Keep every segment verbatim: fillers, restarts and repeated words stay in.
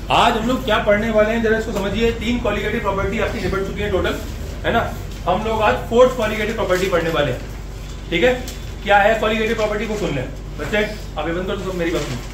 आज हम लोग क्या पढ़ने वाले हैं जरा इसको समझिए। तीन क्वालिटेटिव प्रॉपर्टी आपकी निपट चुकी है टोटल, है ना। हम लोग आज फोर्थ क्वालिटेटिव प्रॉपर्टी पढ़ने वाले हैं, ठीक है। क्या है क्वालिटेटिव प्रॉपर्टी को सुन लें बच्चे, आप बंद कर दो मेरी बात सुन।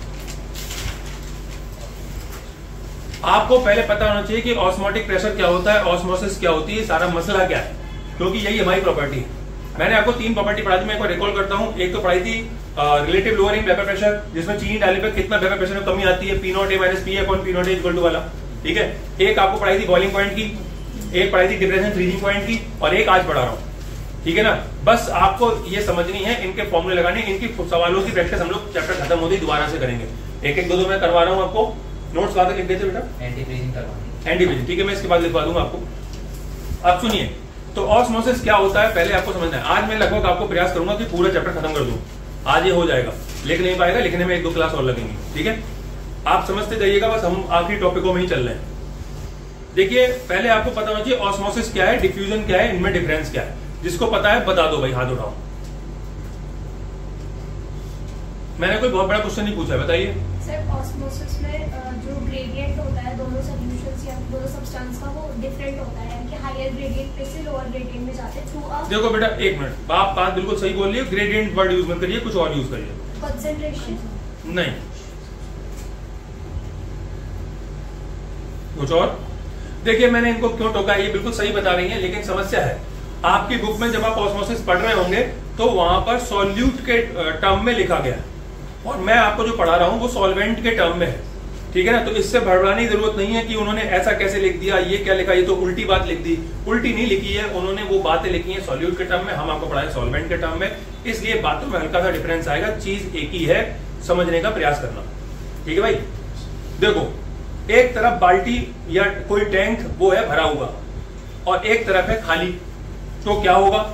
आपको पहले पता होना चाहिए कि ऑस्मोटिक प्रेशर क्या होता है, ऑस्मोसिस क्या होती है, सारा मसला क्या है, क्योंकि यही हमारी प्रॉपर्टी है। मैंने आपको तीन प्रॉपर्टी पढ़ा दी, मैं एक बार रिकॉल करता हूं। एक तो पढ़ाई थी रिलेटिव लोअरिंग वेपर प्रेशर, जिसमें चीनी डालने पर कितना वेपर प्रेशर में कमी आती है, P naught A minus P upon P naught A equal to वाला, ठीक है। एक आपको पढ़ाई थी बॉइलिंग पॉइंट की, एक पढ़ाई थी डिप्रेशन फ्रीजिंग पॉइंट की, और एक आज पढ़ा रहा हूं, ठीक है ना। बस आपको ये समझनी है, इनके फॉर्मूले लगाने, इनकी सवालों की प्रैक्टिस हम लोग चैप्टर खत्म होते ही दोबारा से करेंगे। एक एक दो दो मैं करवा रहा हूँ आपको। नोट्स ला लिख देते बेटा, एंटी फ्रीजिंग करवा, एंटी फ्रीजिंग, ठीक है। मैं इसके बाद लिखवा दूंगा आपको। अब सुनिए, तो ऑस्मोसिस क्या होता है पहले आपको समझना है। आज मैं लगभग आपको प्रयास करूंगा कि पूरा चैप्टर खत्म कर दूं, आज ये हो जाएगा, लिख नहीं पाएगा, लिखने में एक दो क्लास और लगेंगी, ठीक है। आप समझते जाइएगा, बस हम आखिरी टॉपिकों में ही चल रहे हैं। देखिए, पहले आपको पता होना चाहिए ऑस्मोसिस क्या है, डिफ्यूजन क्या है, इनमें डिफरेंस क्या है। जिसको पता है बता दो भाई, हाथ उठाओ। मैंने कोई बहुत बड़ा क्वेश्चन नहीं पूछा, बताइए सर। ऑस्मोसिस में जो ग्रेडियंट होता है दोनों सॉल्यूशंस या दोनों सब्सटेंस का, वो डिफरेंट होता है कि हायर ग्रेडियंट पे से लोअर ग्रेडियंट में जाते हैं थ्रू अ। देखो बेटा एक मिनट, आप बात बिल्कुल सही बोल रही है। ग्रेडियंट वर्ड यूज मत करिए, कुछ और यूज करिए। कंसंट्रेशन नहीं, कुछ और। देखिए मैंने इनको क्यों टोका, ये बिल्कुल सही बता रही है, लेकिन समस्या है आपकी बुक में जब आप ऑस्मोसिस पढ़ रहे होंगे तो वहां पर सॉल्यूट के टर्म में लिखा गया है, और मैं आपको जो पढ़ा रहा हूं वो सॉल्वेंट के टर्म में है, ठीक है ना। तो इससे भड़बड़ाने की जरूरत नहीं है कि उन्होंने ऐसा कैसे लिख दिया, ये क्या लिखा, ये तो उल्टी बात लिख दी। उल्टी नहीं लिखी है उन्होंने, वो बातें लिखी है सॉल्यूट के टर्म में, हम आपको पढ़ाए सॉल्वेंट के टर्म में, इसलिए बातों में हल्का सा डिफरेंस आएगा। चीज एक ही है, समझने का प्रयास करना, ठीक है भाई। देखो, एक तरफ बाल्टी या कोई टैंक वो है भरा हुआ, और एक तरफ है खाली, तो क्या होगा?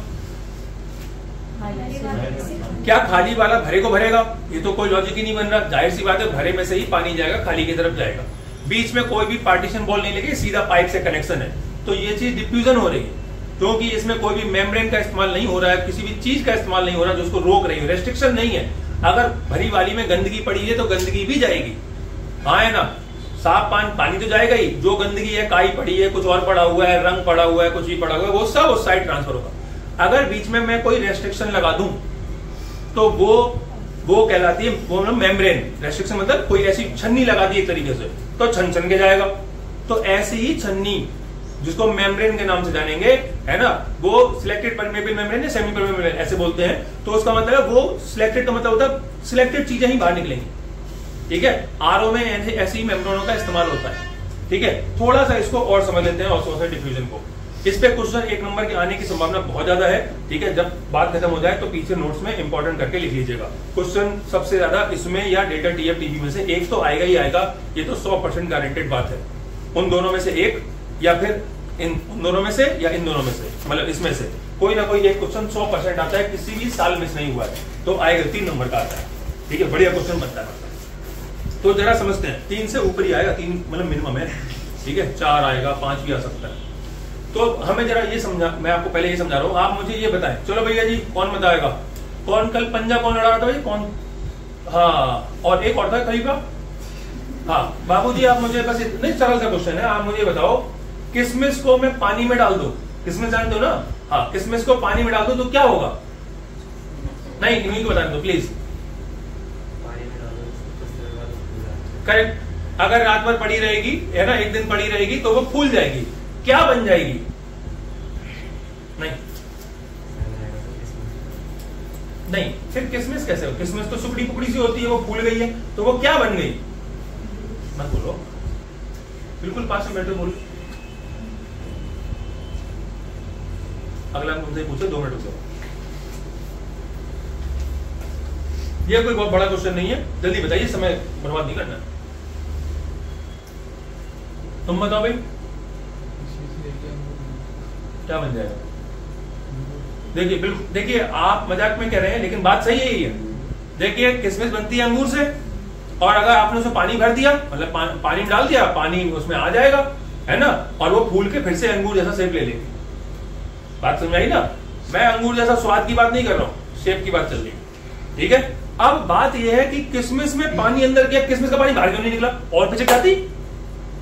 क्या खाली वाला भरे को भरेगा? ये तो कोई लॉजिक ही नहीं बन रहा। जाहिर सी बात है, भरे में से ही पानी जाएगा, खाली की तरफ जाएगा। बीच में कोई भी पार्टीशन वॉल नहीं लगी, सीधा पाइप से कनेक्शन है, तो ये चीज डिफ्यूजन हो रही है, क्योंकि इसमें कोई भी मेम्ब्रेन का इस्तेमाल नहीं हो रहा है, किसी भी चीज का इस्तेमाल नहीं हो रहा जो उसको रोक रही है, रेस्ट्रिक्शन नहीं है। अगर भरी वाली में गंदगी पड़ी है तो गंदगी भी जाएगी, हाँ है ना। साफ पानी पानी तो जाएगा ही, जो गंदगी है, काई पड़ी है, कुछ और पड़ा हुआ है, रंग पड़ा हुआ है, कुछ भी पड़ा हुआ है, वो सब उस साइड ट्रांसफर होगा। अगर बीच में मैं कोई रेस्ट्रिक्शन लगा दूं तो वो वो कहलाती है, वो मतलब मेम्ब्रेन रेस्ट्रिक्शन, मतलब कोई ऐसी छन्नी लगा दी एक तरीके से, तो छन छन के जाएगा। तो ऐसी ही छन्नी, जिसको मेम्ब्रेन के नाम से जानेंगे, है ना, वो सिलेक्टेड परमेबल मेम्ब्रेन या सेमी परमेबल मेम्ब्रेन ऐसे बोलते हैं। तो उसका मतलब है वो सिलेक्टेड का मतलब होता है सिलेक्टेड चीजें ही बाहर निकलेंगी, ठीक है। आरओ में ऐसी मेम्ब्रेनों का इस्तेमाल होता है, ठीक है। थोड़ा सा इसको और समझ लेते हैं ऑस्मोसिस डिफ्यूजन को। इस पे क्वेश्चन एक नंबर के आने की संभावना बहुत ज्यादा है, ठीक है। जब बात खत्म हो जाए तो पीछे नोट्स में इंपॉर्टेंट करके लिख लीजिएगा। क्वेश्चन सबसे ज्यादा इसमें या डेल्टा टीएफ टीबी में से एक तो आएगा ही आएगा, ये तो सौ परसेंट गारंटेड बात है। उन दोनों में से एक, या फिर इन दोनों में से, या इन दोनों में से, मतलब इसमें से कोई ना कोई एक क्वेश्चन सौ परसेंट आता है, किसी भी साल मिस नहीं हुआ है, तो आएगा, तीन नंबर का आता है, ठीक है। बढ़िया क्वेश्चन बनता है। तो जरा समझते हैं, तीन से ऊपर ही आएगा, तीन मतलब मिनिमम है, ठीक है। चार आएगा, पांच भी आ सकता है। तो हमें जरा ये समझा, मैं आपको पहले ये समझा रहा हूं, आप मुझे ये बताएं। चलो भैया जी, कौन बताएगा, कौन कल पंजा कौन लड़ा रहा था भाई, कौन? हाँ, और एक और था कहीं का। हाँ बाबूजी, आप मुझे बस इतने सरल सा क्वेश्चन है, आप मुझे बताओ, किशमिश को मैं पानी में डाल दो, किशमिश जानते हो ना, हाँ, किशमिश को पानी में डाल दो तो क्या होगा? नहीं, इन्हीं को बता दो प्लीज। करेक्ट। अगर रात भर पड़ी रहेगी, है ना, एक दिन पड़ी रहेगी, तो वो फूल जाएगी, क्या बन जाएगी? नहीं नहीं, फिर किशमिश कैसे हो? किशमिश तो सुकड़ी पुकड़ी सी होती है, वो फूल गई है, तो वो क्या बन गई? मत बोलो, बिल्कुल पास में बैठो, बोलो। अगला तुमसे पूछो, दो मिनट से। ये कोई बहुत बड़ा क्वेश्चन नहीं है, जल्दी बताइए, समय बर्बाद नहीं करना। तुम बताओ भाई, क्या बन जाएगा? देखिए, बिल्कुल देखिए, आप मजाक में कह रहे हैं, लेकिन बात सही है ही है। देखिए, किशमिश बनती है अंगूर से, और अगर आपने उसमें पानी भर दिया, मतलब पा, पानी डाल दिया, पानी उसमें आ जाएगा, है ना, और वो फूल के फिर से अंगूर जैसा शेप ले लेगी। बात समझ आई ना? मैं अंगूर जैसा स्वाद की बात नहीं कर रहा हूँ, शेप की बात चल रही है, ठीक है। अब बात यह है कि किशमिश में पानी अंदर गया, किशमिश का पानी बाहर क्यों नहीं निकला? और पिचक जाती,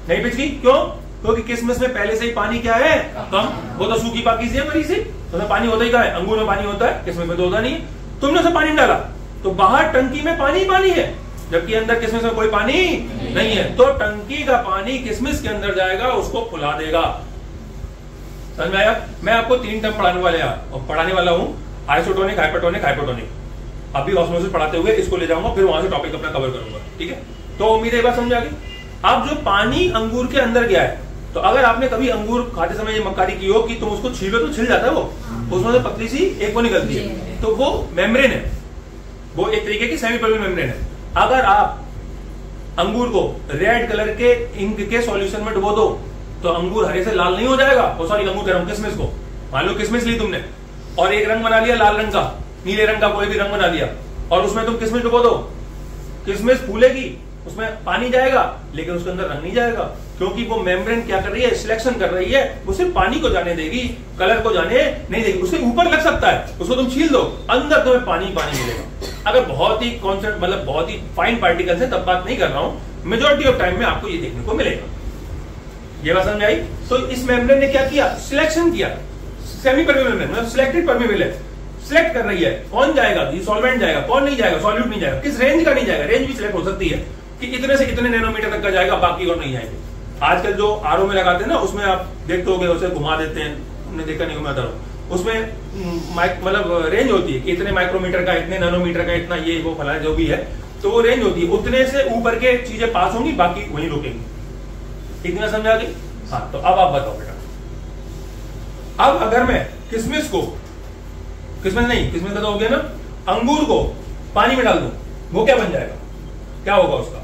नहीं पिचकी, क्यों? क्योंकि किसमिस में पहले से ही पानी क्या है, कम। वो तो सूखी पाकी सी है मरी सी, तो उसमें पानी होता ही कहाँ है, अंगूर में पानी होता है, किसमिस में तो होता नहीं है। तुमने उसे पानी डाला तो बाहर टंकी में पानी पानी है, जबकि अंदर किसमिस में कोई पानी नहीं है। तो टंकी का पानी किसमिस के अंदर जाएगा, उसको फुला देगा। समझ में आया? मैं आपको तीन टर्म पढ़ाने वाले और पढ़ाने वाला हूं, आइसोटोनिक, हाइपरटोनिक, हाइपोटोनिक। अभी ऑस्मोसिस पढ़ाते हुए इसको ले जाऊंगा, फिर वहां से टॉपिक अपना कवर करूंगा, ठीक है? तो उम्मीद है ये बात समझ आ गई। अब जो पानी अंगूर के अंदर गया है, तो अगर आपने कभी अंगूर खाते समय ये मक्कारी की हो कि तुम उसको छीलो तो छिल जाता है, वो उसमें से पतली सी एक वो निकलती है, तो वो मेम्ब्रेन है, वो एक तरीके की सेमी परमेबल मेम्ब्रेन है। अगर आप अंगूर को रेड कलर के इंक के सॉल्यूशन में डुबो दो तो अंगूर हरे से लाल नहीं हो जाएगा। ओ सॉरी, अंगूर कह रहा हूं, किसमिस को। मान लो किसमिस ली तुमने और एक रंग बना लिया लाल रंग का, नीले रंग का कोई भी रंग बना लिया, और उसमें तुम किसमिस डुबो दो, किसमिस फूलेगी, उसमें पानी जाएगा लेकिन उसके अंदर रंग नहीं जाएगा, क्योंकि वो मेम्ब्रेन क्या कर रही है, सिलेक्शन कर रही है, वो सिर्फ पानी को जाने देगी, कलर को जाने नहीं देगी। उसके ऊपर लग सकता है, उसको तुम छील दो, अंदर तुम्हें पानी पानी मिलेगा। अगर बहुत ही कॉन्सेंट्रेट मतलब बहुत ही फाइन पार्टिकल्स है तब बात नहीं कर रहा हूं, मेजोरिटी ऑफ टाइम में आपको ये देखने को मिलेगा। ये बात समझ आई? तो इस मेम्ब्रेन ने क्या किया, सिलेक्शन किया, सेमी परमेबल मेम्ब्रेन मतलब सिलेक्टेड परमेबल है, सिलेक्ट कर रही है कौन जाएगा, सॉल्वेंट जाएगा, कौन नहीं जाएगा, सॉल्यूट नहीं जाएगा, किस रेंज का नहीं जाएगा। रेंज भी सिलेक्ट हो सकती है कि इतने से इतने नैनोमीटर तक का जाएगा, बाकी और नहीं जाएंगे। आजकल जो आरओ में लगाते हैं ना, उसमें आप देखते होगे उसे घुमा देते हैं, हमने देखा नहीं, घुमाता रहो, उसमें मतलब रेंज होती है कि इतने माइक्रोमीटर का, इतने नैनोमीटर का, इतना ये वो फला जो भी है, तो वो रेंज होती है, उतने से ऊपर के चीजें पास होंगी, बाकी वहीं रुकेंगी। इतना समझा गई? हाँ, तो अब आप बताओ बेटा, अब अगर मैं किसमिस को, किसमिस नहीं, किसमिस का तो हो गया ना, अंगूर को पानी में डाल दूं, वो क्या बन जाएगा, क्या होगा उसका?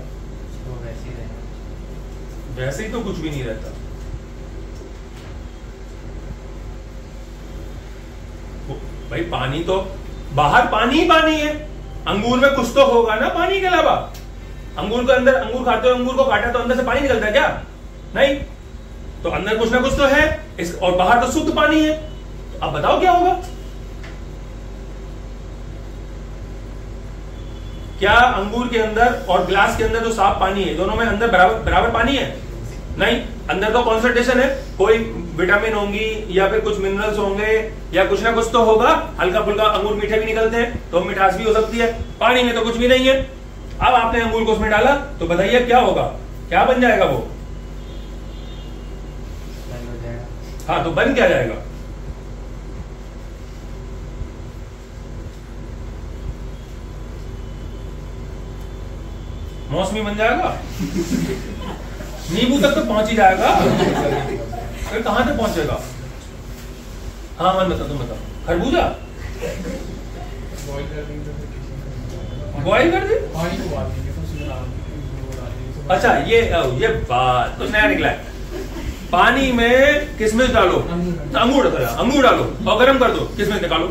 वैसे ही तो कुछ भी नहीं रहता। भाई पानी तो बाहर पानी ही पानी है, अंगूर में कुछ तो होगा ना पानी के अलावा। अंगूर के अंदर, अंगूर खाते हो, अंगूर को काटा तो अंदर से पानी निकलता है क्या? नहीं, तो अंदर कुछ ना कुछ तो है इस, और बाहर तो शुद्ध पानी है। तो अब बताओ क्या होगा? क्या अंगूर के अंदर और ग्लास के अंदर जो साफ पानी है, दोनों में अंदर बराबर बराबर पानी है? नहीं, अंदर तो कॉन्सेंट्रेशन है, कोई विटामिन होंगी या फिर कुछ मिनरल्स होंगे या कुछ ना कुछ तो होगा। हल्का फुल्का अंगूर मीठे भी निकलते हैं तो मिठास भी हो सकती है, पानी में तो कुछ भी नहीं है। अब आपने अंगूर को उसमें डाला तो बताइए क्या होगा, क्या बन जाएगा वो? हाँ, तो बन क्या जाएगा? मौसमी बन जाएगा, नींबू तक तो पहुंच ही जाएगा, फिर कहां तक पहुंचेगा? हाँ मन बता, तुम बताओ। खरबूजा बॉइल कर दे, अच्छा ये ये बात कुछ नया निकला है। पानी में किसमिस डालो, अंगूर डालो, अंगूर डालो और गर्म कर दो, किसमिस निकालो।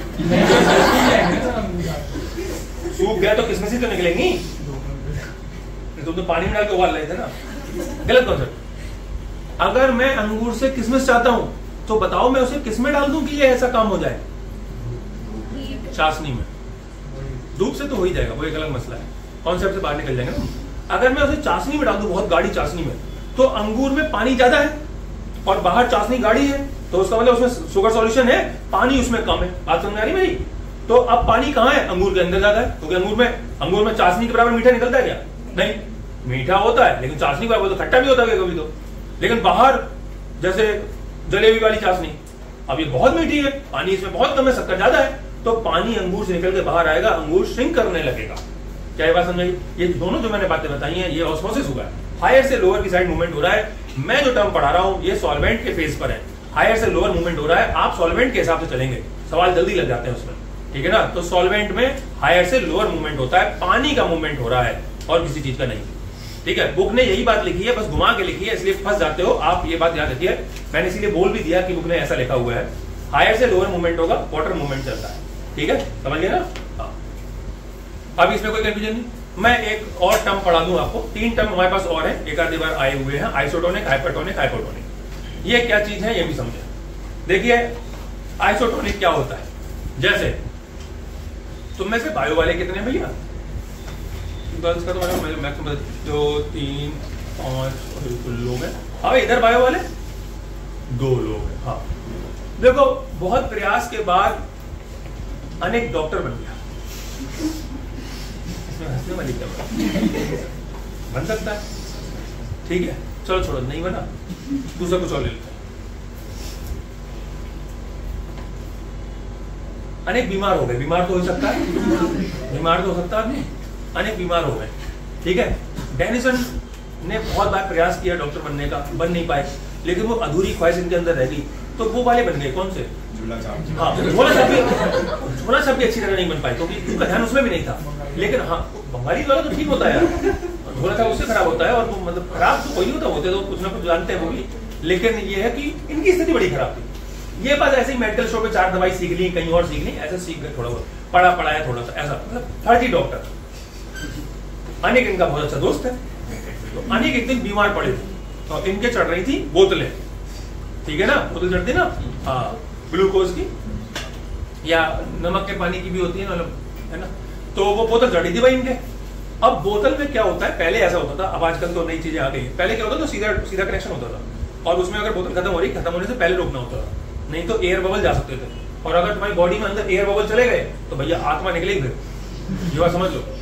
सूख गया तो किसमिस ही तो निकलेंगी, तुम तो पानी में डाल के उबाल रहे थे ना। गलत कॉन्सेप्ट। अगर मैं अंगूर से किसमिस चाहता हूं तो बताओ मैं उसे किस में डाल दूं कि ये ऐसा काम हो जाए? चाशनी में। धूप से तो हो ही जाएगा, वो एक अलग मसला है, कॉन्सेप्ट से बाहर निकल जाएंगे ना। अगर मैं उसे चाशनी में डाल दूं, बहुत गाढ़ी चाशनी में, तो अंगूर में पानी ज्यादा है और बाहर चाशनी गाढ़ी है, तो उसका मतलब उसमें शुगर सॉल्यूशन है, पानी उसमें कम है। बात समझ आ रही मेरी? तो अब पानी कहां है? अंगूर के अंदर ज्यादा है, क्योंकि अंगूर में अंगूर में चाशनी के बराबर मीठा निकलता है क्या? नहीं, मीठा होता है लेकिन चाशनी का तो खट्टा भी होता है कभी तो। लेकिन बाहर जैसे जलेबी वाली चाशनी, अब ये बहुत मीठी है, पानी इसमें बहुत कम है, शक्कर ज्यादा है, तो पानी अंगूर से निकल के बाहर आएगा, अंगूर श्रिंक करने लगेगा। क्या ये बात समझ? ये दोनों जो मैंने बातें बताई हैं ये ऑस्मोसिस हुआ है, हायर से लोअर की साइड मूवमेंट हो रहा है। मैं जो टर्म पढ़ा रहा हूं ये सॉल्वेंट के फेज पर है, हायर से लोअर मूवमेंट हो रहा है। आप सॉल्वेंट के हिसाब से चलेंगे, सवाल जल्दी लग जाते हैं उसमें, ठीक है ना। तो सॉल्वेंट में हायर से लोअर मूवमेंट होता है, पानी का मूवमेंट हो रहा है और किसी चीज का नहीं, ठीक है। बुक ने यही बात लिखी है, बस घुमा के लिखी है, इसलिए फंस जाते हो आप। ये बात याद रखिए, मैंने इसीलिए बोल भी दिया कि बुक ने ऐसा लिखा हुआ है, हायर से लोअर मूवमेंट होगा, वाटर मूवमेंट चलता है, ठीक है, समझ गए ना। हाँ, अब इसमें कोई कंफ्यूजन नहीं। मैं एक और टर्म पढ़ा दूं आपको, तीन टर्म हमारे पास और है, एक आधी बार आए हुए हैं, आइसोटोनिक, हाइपरटोनिक, हाइपोटोनिक। ये क्या चीज है ये भी समझे। देखिए आइसोटोनिक क्या होता है, जैसे तुम में से बायो वाले कितने भैया? गर्ल्स का तो मैक्सिमम दो तीन पांच लोग हैं। अब इधर बायो वाले दो लोग हैं। हाँ देखो, बहुत प्रयास के बाद अनेक डॉक्टर बन गया। हंसने वाली क्या बात, बन सकता है, ठीक है, चलो छोड़ो, नहीं बना दूसरा कुछ और ले लेते। अनेक बीमार हो गए, बीमार तो हो सकता है, बीमार तो हो सकता है आदमी, अनेक बीमार हो गए, ठीक है। डेनिसन ने बहुत बार प्रयास किया डॉक्टर बनने का, बन नहीं पाए, लेकिन वो अधूरी ख्वाहिश इनके अंदर रह गई, तो वो वाले बन गए। कौन से? हाँ, झोला छाप भी, झोला छाप भी अच्छी तरह नहीं बन पाए क्योंकि उनका ध्यान उसमें भी नहीं था। लेकिन हाँ, बंगाली वाला तो ठीक होता है यार, झोला छाप उससे खराब होता है, और वो मतलब खराब तो कोई नहीं होता, होते तो कुछ ना कुछ जानते हैं वो भी, लेकिन ये है कि इनकी स्थिति बड़ी खराब थी। ये बात ऐसे ही मेडिकल शॉप पे चार दवाई सीख ली, कहीं और सीख ली, ऐसा सीख गए, थोड़ा बहुत पढ़ा पढ़ाया थोड़ा सा, ऐसा मतलब फर्जी डॉक्टर। अनेक इनका बहुत अच्छा दोस्त है, तो अनेक एक दिन बीमार पड़े थे, तो इनके चढ़ रही थी बोतलें, ठीक है ना, बोतल चढ़ती ना, हाँ, ग्लूकोज की या नमक के पानी की भी होती है ना, है ना, तो वो बोतल चढ़ी थी भाई इनके। अब बोतल में क्या होता है, पहले ऐसा होता था, अब आजकल तो नई चीजें आ गई। पहले क्या होता था, तो सीधा सीधा कनेक्शन होता था, और उसमें अगर बोतल खत्म हो रही, खत्म होने से पहले रोकना होता था, नहीं तो एयर बबल जा सकते थे, और अगर तुम्हारी बॉडी में अंदर एयर बबल चले गए तो भैया आत्मा निकलेगी फिर। ये बात समझ लो,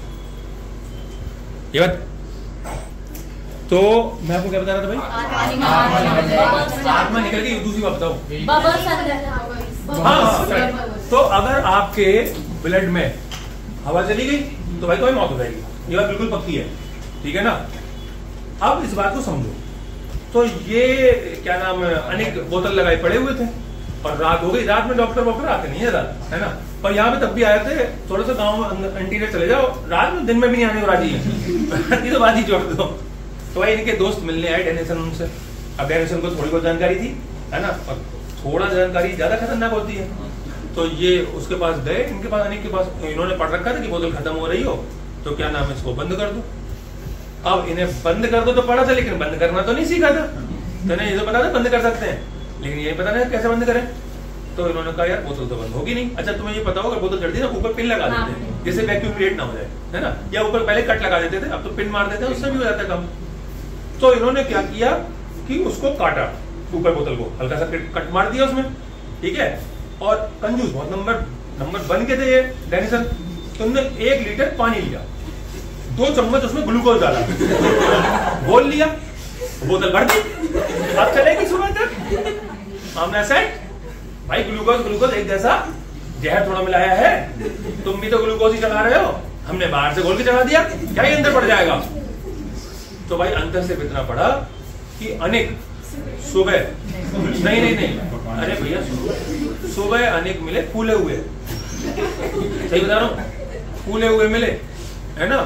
ये बात। तो मैं आपको क्या बता रहा था भाई, आत्मा निकल गई, दूसरी बात बताओ। हाँ हाँ, तो अगर आपके ब्लड में हवा चली गई तो भाई तुम्हें मौत हो जाएगी, ये बात बिल्कुल पक्की है, ठीक है ना। अब इस बात को समझो, तो ये क्या नाम है, अनेक बोतल लगाए पड़े हुए थे, और रात हो गई, रात में डॉक्टर वॉक्टर आते नहीं है रात, है ना, और यहाँ पे तब भी आए थे, थोड़ा सा गाँव में इंटीरियर चले जाओ, रात में दिन में भी नहीं आने को राजी है, ये तो बात ही छोड़ दो। तो भाई इनके दोस्त मिलने आए डेनिसन उनसे। अब डेनिसन को थोड़ी बहुत जानकारी थी, है ना, और थोड़ा जानकारी ज्यादा खतरनाक होती है, तो ये उसके पास गए, इनके पास, अनेक के पास, इन्होंने पढ़ रखा था कि बोतल खत्म हो रही हो तो क्या नाम है, इसको बंद कर दो। अब इन्हें बंद कर दो तो पढ़ा था, लेकिन बंद करना तो नहीं सीखा था, तो इन्हें ये तो पता था बंद कर सकते हैं, लेकिन ये पता नहीं कैसे बंद करें। तो इन्होंने कहा यार बोतल तो बंद होगी नहीं। अच्छा, तुम्हें ये पता होगा बोतल चढ़ती है ना, ऊपर पिन लगा देते हैं जिससे वैक्यूम क्रिएट ना हो जाए, है ना, या ऊपर पहले कट लगा देते थे, अब तो पिन मार देते हैं, उससे भी हो जाता है कम। तो इन्होंने क्या किया कि उसको काटा, ऊपर बोतल को हल्का सा कट मार दिया उसमें, ठीक है, और कंजूस बहुत नंबर नंबर बन के थे ये डेनिसन। तुमने एक लीटर पानी लिया, दो चम्मच उसमें ग्लूकोज डाला, बोल लिया, बोतल भर दी, अब चलेगी सुबह तक। हमने सेट भाई, ग्लूकोज ग्लूकोज एक जैसा, जहर थोड़ा मिलाया है, तुम भी तो ग्लूकोज ही चढ़ा रहे हो, हमने बाहर से घोल के चढ़ा दिया, क्या ही अंदर पड़ जाएगा। तो भाई अंदर से इतना पड़ा कि अनेक सुबह नहीं नहीं नहीं अरे भैया सुबह अनेक मिले फूले हुए, सही बता रहा हूँ, फूले हुए मिले, है ना,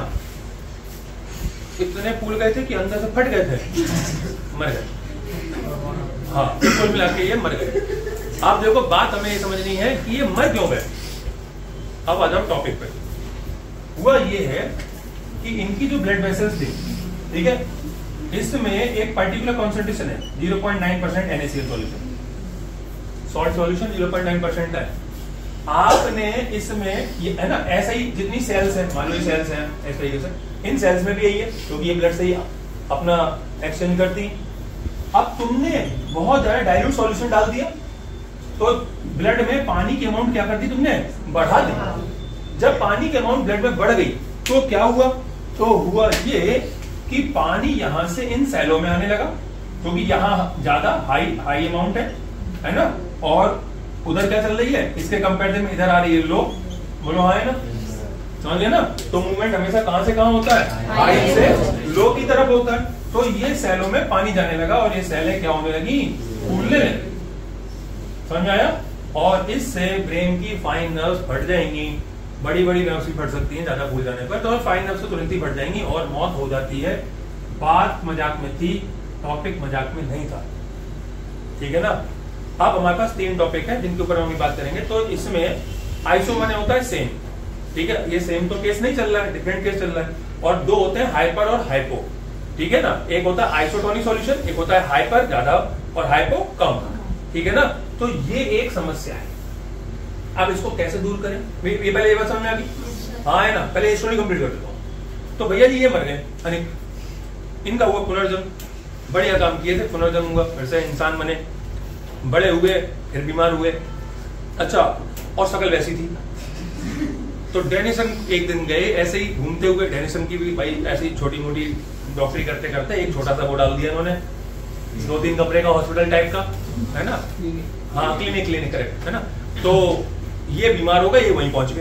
इतने फूल गए थे कि अंदर से फट गए थे, मर गए। हाँ, कुल मिला के ये मर गए। आप देखो, बात हमें ये समझनी है कि ये मर क्यों गए। अब आ जाओ टॉपिक पे। हुआ ये है कि इनकी जो ब्लड वेसल्स थी, ठीक है, इसमें एक पर्टिकुलर कॉन्सेंट्रेशन है, zero point nine percent N A C L solution, salt solution zero point nine percent है। आपने इसमें ये है ना, ऐसा ही जितनी सेल्स है, मान लो सेल्स हैं इस तरीके से, इन सेल्स में भी यही है, क्योंकि ये ब्लड से ही अपना एक्सचेंज करती। अब तुमने बहुत ज्यादा डाइल्यूट सॉल्यूशन डाल दिया, तो ब्लड में पानी की अमाउंट क्या कर दी तुमने, बढ़ा दी। जब पानी की अमाउंट ब्लड में बढ़ गई तो क्या हुआ, तो हुआ ये कि पानी यहां से इन सेलों में आने लगा, क्योंकि यहाँ ज्यादा हाई हाई अमाउंट है, है ना, और उधर क्या चल रही है, इसके कंपेरिजन में इधर आ रही है लो, बोलो हाँ है ना, समझ गए ना। तो मूवमेंट हमेशा कहां से कहां होता है, हाई से लो की तरफ होता है। तो ये सेलों में पानी जाने लगा, और ये सेलें क्या होने लगी, फूलने लगी, समझ आया। और इससे ब्रेन की फाइन नर्व्स फट जाएंगी, बड़ी बड़ी नर्व्स भी फट सकती हैं ज्यादा फूल जाने पर, तो फाइन नर्व्स तो तुरंत ही फट जाएंगी और मौत हो जाती है। बात मजाक में थी, टॉपिक मजाक में नहीं था, ठीक है ना। अब हमारे पास तीन टॉपिक है जिनके ऊपर हम बात करेंगे। तो इसमें आइसो माने होता है सेम, ठीक है, ये सेम तो केस नहीं चल रहा है, डिफरेंट केस चल रहा है। और दो होते हैं हाइपर और हाइपो, ठीक है ना। एक होता है आइसोटोनिक सॉल्यूशन, एक होता है हाइपर ज्यादा और हाइपो कम, ठीक है ना। तो ये एक समस्या है। अब इसको कैसे दूर करें, ये पहले ये बात समझ में आ गई, हाँ है ना। पहले स्टोरी कंप्लीट कर देता हूँ। तो भैया जी ये मर गए, इनका हुआ पुनर्जन्म, बढ़िया काम किए थे, पुनर्जन्म हुआ, फिर से इंसान बने, बड़े हुए, फिर बीमार हुए, अच्छा, और शक्ल वैसी थी। तो डेनिसन एक दिन गए ऐसे ही घूमते हुए, डेनिसन की भी भाई ऐसी छोटी मोटी डॉक्टरी करते करते एक छोटा सा वो डाल दिया इन्होंने, दो तीन कमरे का हॉस्पिटल टाइप का, है ना, हाँ क्लिनिक क्लिनिक करेक्ट, है ना। तो ये बीमार हो गए, ये वहीं पहुंच गए,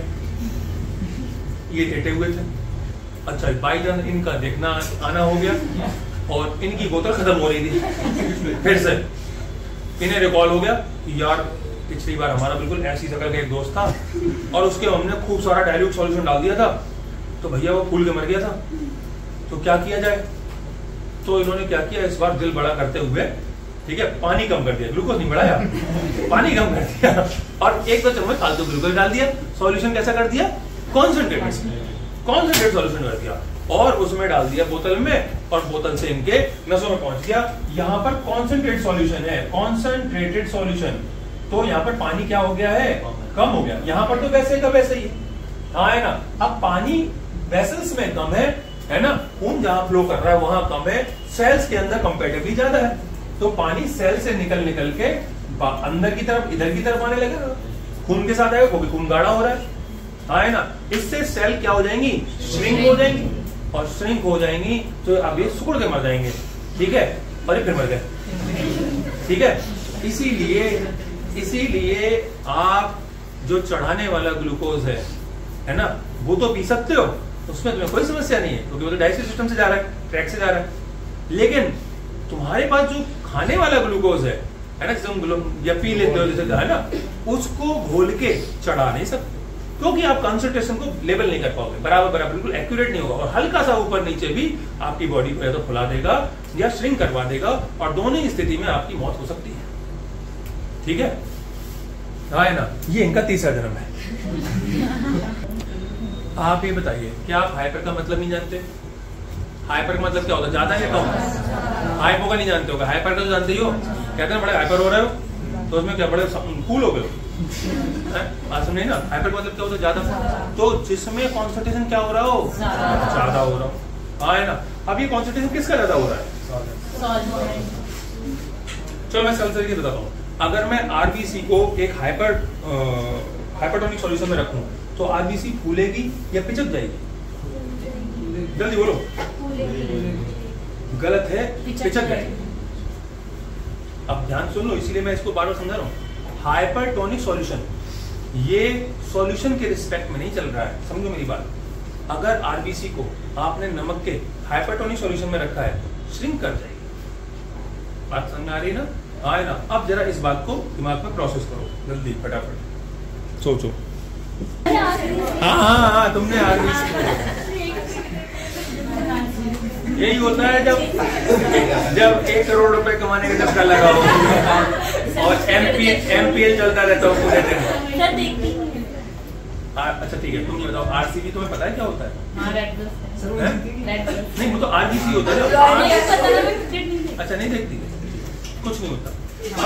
ये लेटे हुए थे। अच्छा, बाई चांस इनका देखना आना हो गया और इनकी बोतल खत्म हो रही थी, फिर से इन्हें रिकॉल हो गया कि यार पिछली बार हमारा बिल्कुल ऐसी शक्ल का एक दोस्त था और उसके हमने खूब सारा डाइल्यूट सॉल्यूशन डाल दिया था, तो भैया वो फूल के मर गया था, तो क्या किया जाए। तो इन्होंने क्या किया, इस बार दिल बड़ा करते हुए, ठीक है, पानी कम कर दिया, ग्लूकोज नहीं बढ़ाया, पानी कम कर दिया और एक दो चम्मच फालतू ग्लूकोज डाल दिया। सॉल्यूशन कैसा कर दिया, कॉन्सेंट्रेटेड कॉन्सेंट्रेट सॉल्यूशन कर दिया और उसमें डाल दिया बोतल में, और बोतल से इनके नसों में पहुंच गया। यहाँ पर कॉन्सेंट्रेट सॉल्यूशन है, कॉन्सेंट्रेटेड सॉल्यूशन, तो यहाँ पर पानी क्या हो गया है, कम हो गया। यहाँ पर तो वैसे का वैसे ही, हाँ है ना। अब पानी वेसल्स में कम है, है ना, खून जहां फ्लो कर रहा है वहां कम है, सेल्स के अंदर कंपैरेटिवली ज्यादा है, तो पानी सेल से निकल निकल के अंदर की तरफ, इधर की तरफ आने लगेगा, खून के साथ आएगा, वो भी खून गाढ़ा हो रहा है, हाँ है ना। इससे सेल क्या हो जाएंगी, श्रिंक हो जाएंगी, और श्रिंक हो जाएंगी तो अब ये सिकुड़ के मर जाएंगे, ठीक है, और फिर मर गए, ठीक है। इसीलिए इसीलिए आप जो चढ़ाने वाला ग्लूकोज है, है ना, वो तो पी सकते हो, उसमें तुम्हें कोई समस्या नहीं है, क्योंकि वो तो डाइजेस्टिव सिस्टम से जा रहा है, ट्रैक से जा रहा है। लेकिन तुम्हारे पास जो खाने वाला ग्लूकोज है, है ना, जिसे हम या पी लेते हो जैसे, है ना, उसको घोल के चढ़ा नहीं सकते, क्योंकि आप कंसंट्रेशन को लेवल नहीं कर पाओगे, बराबर बराबर बिल्कुल एक्यूरेट नहीं होगा, और हल्का सा ऊपर नीचे भी आपकी बॉडी को या तो फुला देगा या श्रिंक करवा देगा, और दोनों ही स्थिति में आपकी मौत हो सकती है, ठीक है, हाँ है ना। ये इनका तीसरा जन्म है। आप ये बताइए, क्या आप हाइपर का मतलब नहीं जानते? हाइपर का मतलब क्या होता है, ज्यादा या कम? हाइपो का नहीं जानते होगा, हाइपर का तो जानते ही हो, कहते हैं बड़े हाइपर हो रहे हो, तो उसमें क्या बड़े कूल हो गए, बात समझे ना। हाइपर का मतलब क्या होता है, ज्यादा, तो जिसमें कॉन्सेंट्रेशन क्या हो रहा हो, ज्यादा हो रहा हो, हाँ है ना। अब ये कॉन्सेंट्रेशन किसका ज्यादा हो रहा है, चलो मैं सरल तरीके से बताता हूँ। अगर मैं आरबीसी को एक हाइपर हाइपरटोनिक सॉल्यूशन में रखूं, तो आरबीसी फूलेगी या पिचक जाएगी, जल्दी बोलो, गलत है, पिचक जाएगी। अब ध्यान सुन लो, इसीलिए मैं इसको बार बार समझा रहा हूँ। हाइपरटोनिक सॉल्यूशन ये सॉल्यूशन के रिस्पेक्ट में नहीं चल रहा है, समझो मेरी बात। अगर आरबीसी को आपने नमक के हाइपरटोनिक सॉल्यूशन में रखा है, श्रिंक कर जाएगी, बात समझ आ रही है ना, आए ना। अब जरा इस बात को दिमाग में प्रोसेस करो, जल्दी फटाफट सोचो। हाँ हाँ हाँ तुमने आरबीसी, यही होता है जब जब एक करोड़ रुपए कमाने का धक्का लगाओ और एमपी एमपीएल चलता रहता है पूरे दिन। अच्छा ठीक है, तुम ये बताओ, आरसीबी तुम्हें पता है क्या होता है? नहीं, वो तो आरबीसी होता है। अच्छा नहीं देखती, कुछ नहीं होता।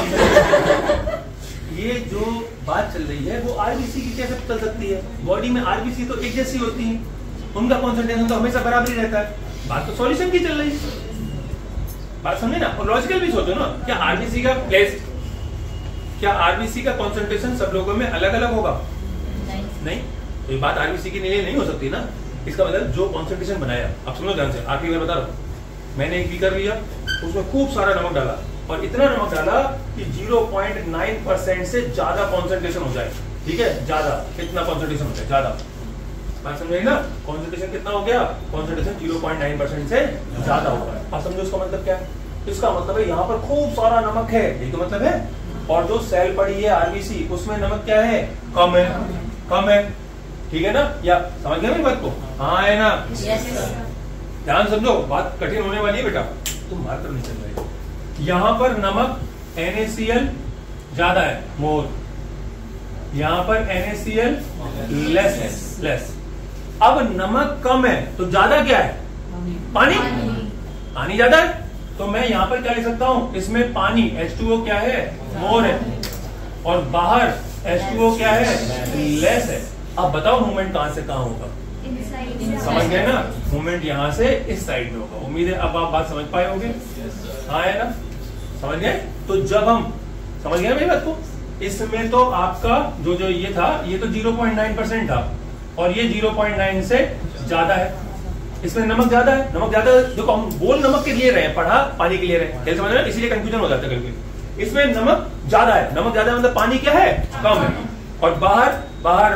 ये जो बात चल रही है वो आरबीसी की कैसे चल सकती है? बॉडी में आरबीसी तो एक जैसी होती है, उनका कॉन्सेंट्रेशन तो हमेशा बराबर ही रहता है। बात तो सॉल्यूशन की चल रही है, बात समझे ना। और लॉजिकल भी सोचो ना, क्या आरबीसी का प्लेस, क्या आरबीसी का कॉन्सेंट्रेशन सब लोगों में अलग अलग होगा? नहीं, नहीं? तो ये बात आरबीसी के लिए नहीं हो सकती ना। इसका मतलब जो कॉन्सेंट्रेशन बनाया, आप सुनो ध्यान से, आखिरी बार बता रहा हूं, मैंने एक बीकर लिया, उसमें खूब सारा नमक डाला और इतना नमक डाला कि ज़ीरो पॉइंट नाइन परसेंट से ज्यादा कॉन्सेंट्रेशन हो जाए, ठीक है, ज्यादा, कितना कॉन्सेंट्रेशन हो जाए, ज्यादा, बात समझे ना। कॉन्सेंट्रेशन कितना हो गया? Concentration zero point nine percent से ज्यादा हो गया। आप समझो इसका मतलब क्या है? इसका मतलब है यहाँ पर खूब सारा नमक है, यही तो मतलब है। और जो सेल पड़ी है आरबीसी, उसमें नमक क्या है? कम है, कम है, ठीक है ना। या समझ गए मेरी बात को? हाँ है ना। ध्यान समझो, बात कठिन होने वाली है बेटा, तुम मार कर नहीं चल रहे। यहाँ पर नमक एन ए सी एल ज्यादा है, मोर, यहाँ पर N A C L less है, लेस। अब नमक कम है तो ज्यादा क्या है? पानी, पानी ज्यादा है, तो मैं यहाँ पर क्या लिख सकता हूँ? इसमें पानी एच टू ओ क्या है? मोर है, और बाहर एच टू ओ क्या है? लेस है। अब बताओ मूवमेंट कहां से कहां होगा? समझ गए ना, मूवमेंट यहाँ से इस साइड में होगा। उम्मीद है अब आप बात समझ पाए होंगे। हाँ है ना, समझ गए। तो जब हम समझ गए मेरी बात को, इसमें तो आपका जो जो ये था ये तो ज़ीरो पॉइंट नाइन परसेंट था और ये ज़ीरो पॉइंट नाइन से ज्यादा है। इसमें नमक ज्यादा है, नमक ज्यादा है, देखो हम बोल नमक के लिए रहे हैं, पढ़ा पानी के लिए रहे हैं, समझ रहे हैं, इसीलिए कंफ्यूजन हो जाता है कभी। इसमें नमक ज्यादा है, नमक ज्यादा है मतलब पानी क्या है, कम है। और बाहर बाहर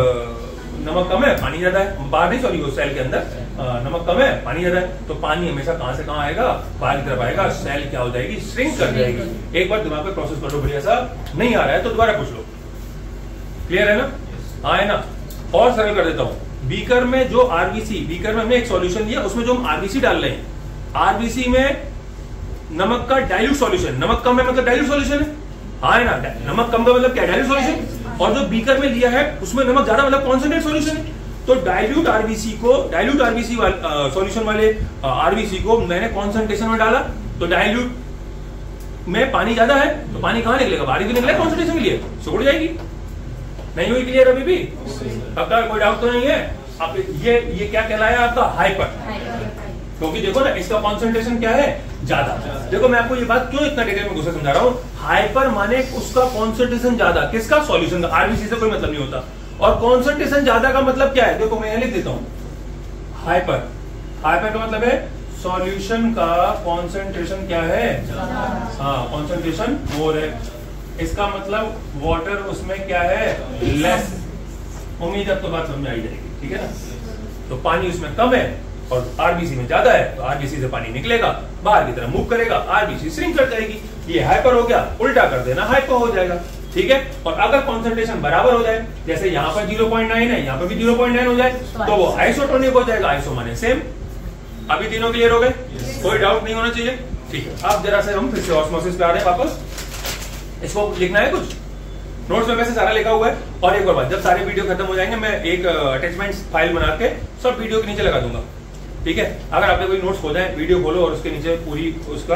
नमक कम है, पानी ज्यादा है। बाहर नहीं, सॉरी, वो सेल के अंदर नमक कम है, पानी ज्यादा है। तो पानी हमेशा कहां से कहां आएगा, बाहर की तरफ आएगा। सेल क्या हो जाएगी, श्रिंक कर जाएगी। एक बार दिमाग पे प्रोसेस कर लो, बढ़िया सा। नहीं आ रहा है तो दोबारा पूछ लो। क्लियर है ना, हाँ है ना। और सरल कर देता हूं, बीकर में जो आरबीसी, बीकर में हमने एक सॉल्यूशन दिया, उसमें जो हम आरबीसी डाल रहे हैं, आरबीसी में नमक का डाइल्यूट सॉल्यूशन, नमक कम है मतलब डाइल्यूट सॉल्यूशन है, हाँ है ना। नमक कम का मतलब क्या, डाइल्यूट सॉल्यूशन। और जो बीकर में लिया है उसमें नमक ज्यादा मतलब कॉन्सेंट्रेट सॉल्यूशन है। तो डाइल्यूट आरबीसी को, डाइल्यूट आरबीसी सॉल्यूशन वाले आरबीसी को मैंने कॉन्सेंट्रेशन में डाला, तो डाइल्यूट में पानी ज्यादा है तो पानी कहां निकलेगा, बाहर ही निकलेगा कॉन्सेंट्रेशन के लिए, सुखड़ जाएगी। नहीं हुई क्लियर अभी भी, पक्का कोई डाउट तो नहीं है। आप ये ये क्या कहलाया आपका, हाइपर। क्योंकि देखो ना इसका कॉन्सेंट्रेशन क्या है, ज्यादा। देखो मैं आपको ये बात क्यों इतना डिटेल में घुसे समझा रहा हूँ। हाइपर माने उसका कॉन्सेंट्रेशन ज्यादा, किसका, सॉल्यूशन का। आरबीसी से कोई मतलब नहीं होता। और कॉन्सेंट्रेशन ज्यादा का मतलब क्या है, देखो मैं लिख देता हूँ, हाइपर। हाइपर का मतलब है सॉल्यूशन का कॉन्सेंट्रेशन क्या है, हाँ, कॉन्सेंट्रेशन मोर है। इसका मतलब वाटर उसमें क्या है, लेस। उम्मीद अब तो बात समझ आई जाएगी, ठीक है ना। तो पानी उसमें कम है और आरबीसी में ज्यादा है, तो आरबीसी से पानी निकलेगा, बाहर की तरफ मूव करेगा, आरबीसी श्रिंक कर जाएगी। ये हाइपर हो गया, उल्टा कर देना हाइपर हो जाएगा, ठीक है। और अगर कॉन्सेंट्रेशन बराबर हो जाए, जैसे यहाँ पर ज़ीरो पॉइंट नाइन है, यहाँ पर भी ज़ीरो पॉइंट नाइन हो जाए, तो वो आइसोटोनिक हो जाएगा। आइसो माने सेम। अभी तीनों क्लियर हो गए, कोई डाउट नहीं होना चाहिए, ठीक है। अब जरा से हम फिर से ऑस्मोसिस पे आ रहे हैं वापस। इसको लिखना है कुछ, नोट्स में वैसे सारा लिखा हुआ है। और एक और बात, जब सारे वीडियो खत्म हो जाएंगे मैं एक अटैचमेंट फाइल बना के सब वीडियो के नीचे लगा दूंगा, ठीक है। अगर आपने कोई नोट्स खोला है, वीडियो खोलो और उसके नीचे पूरी उसका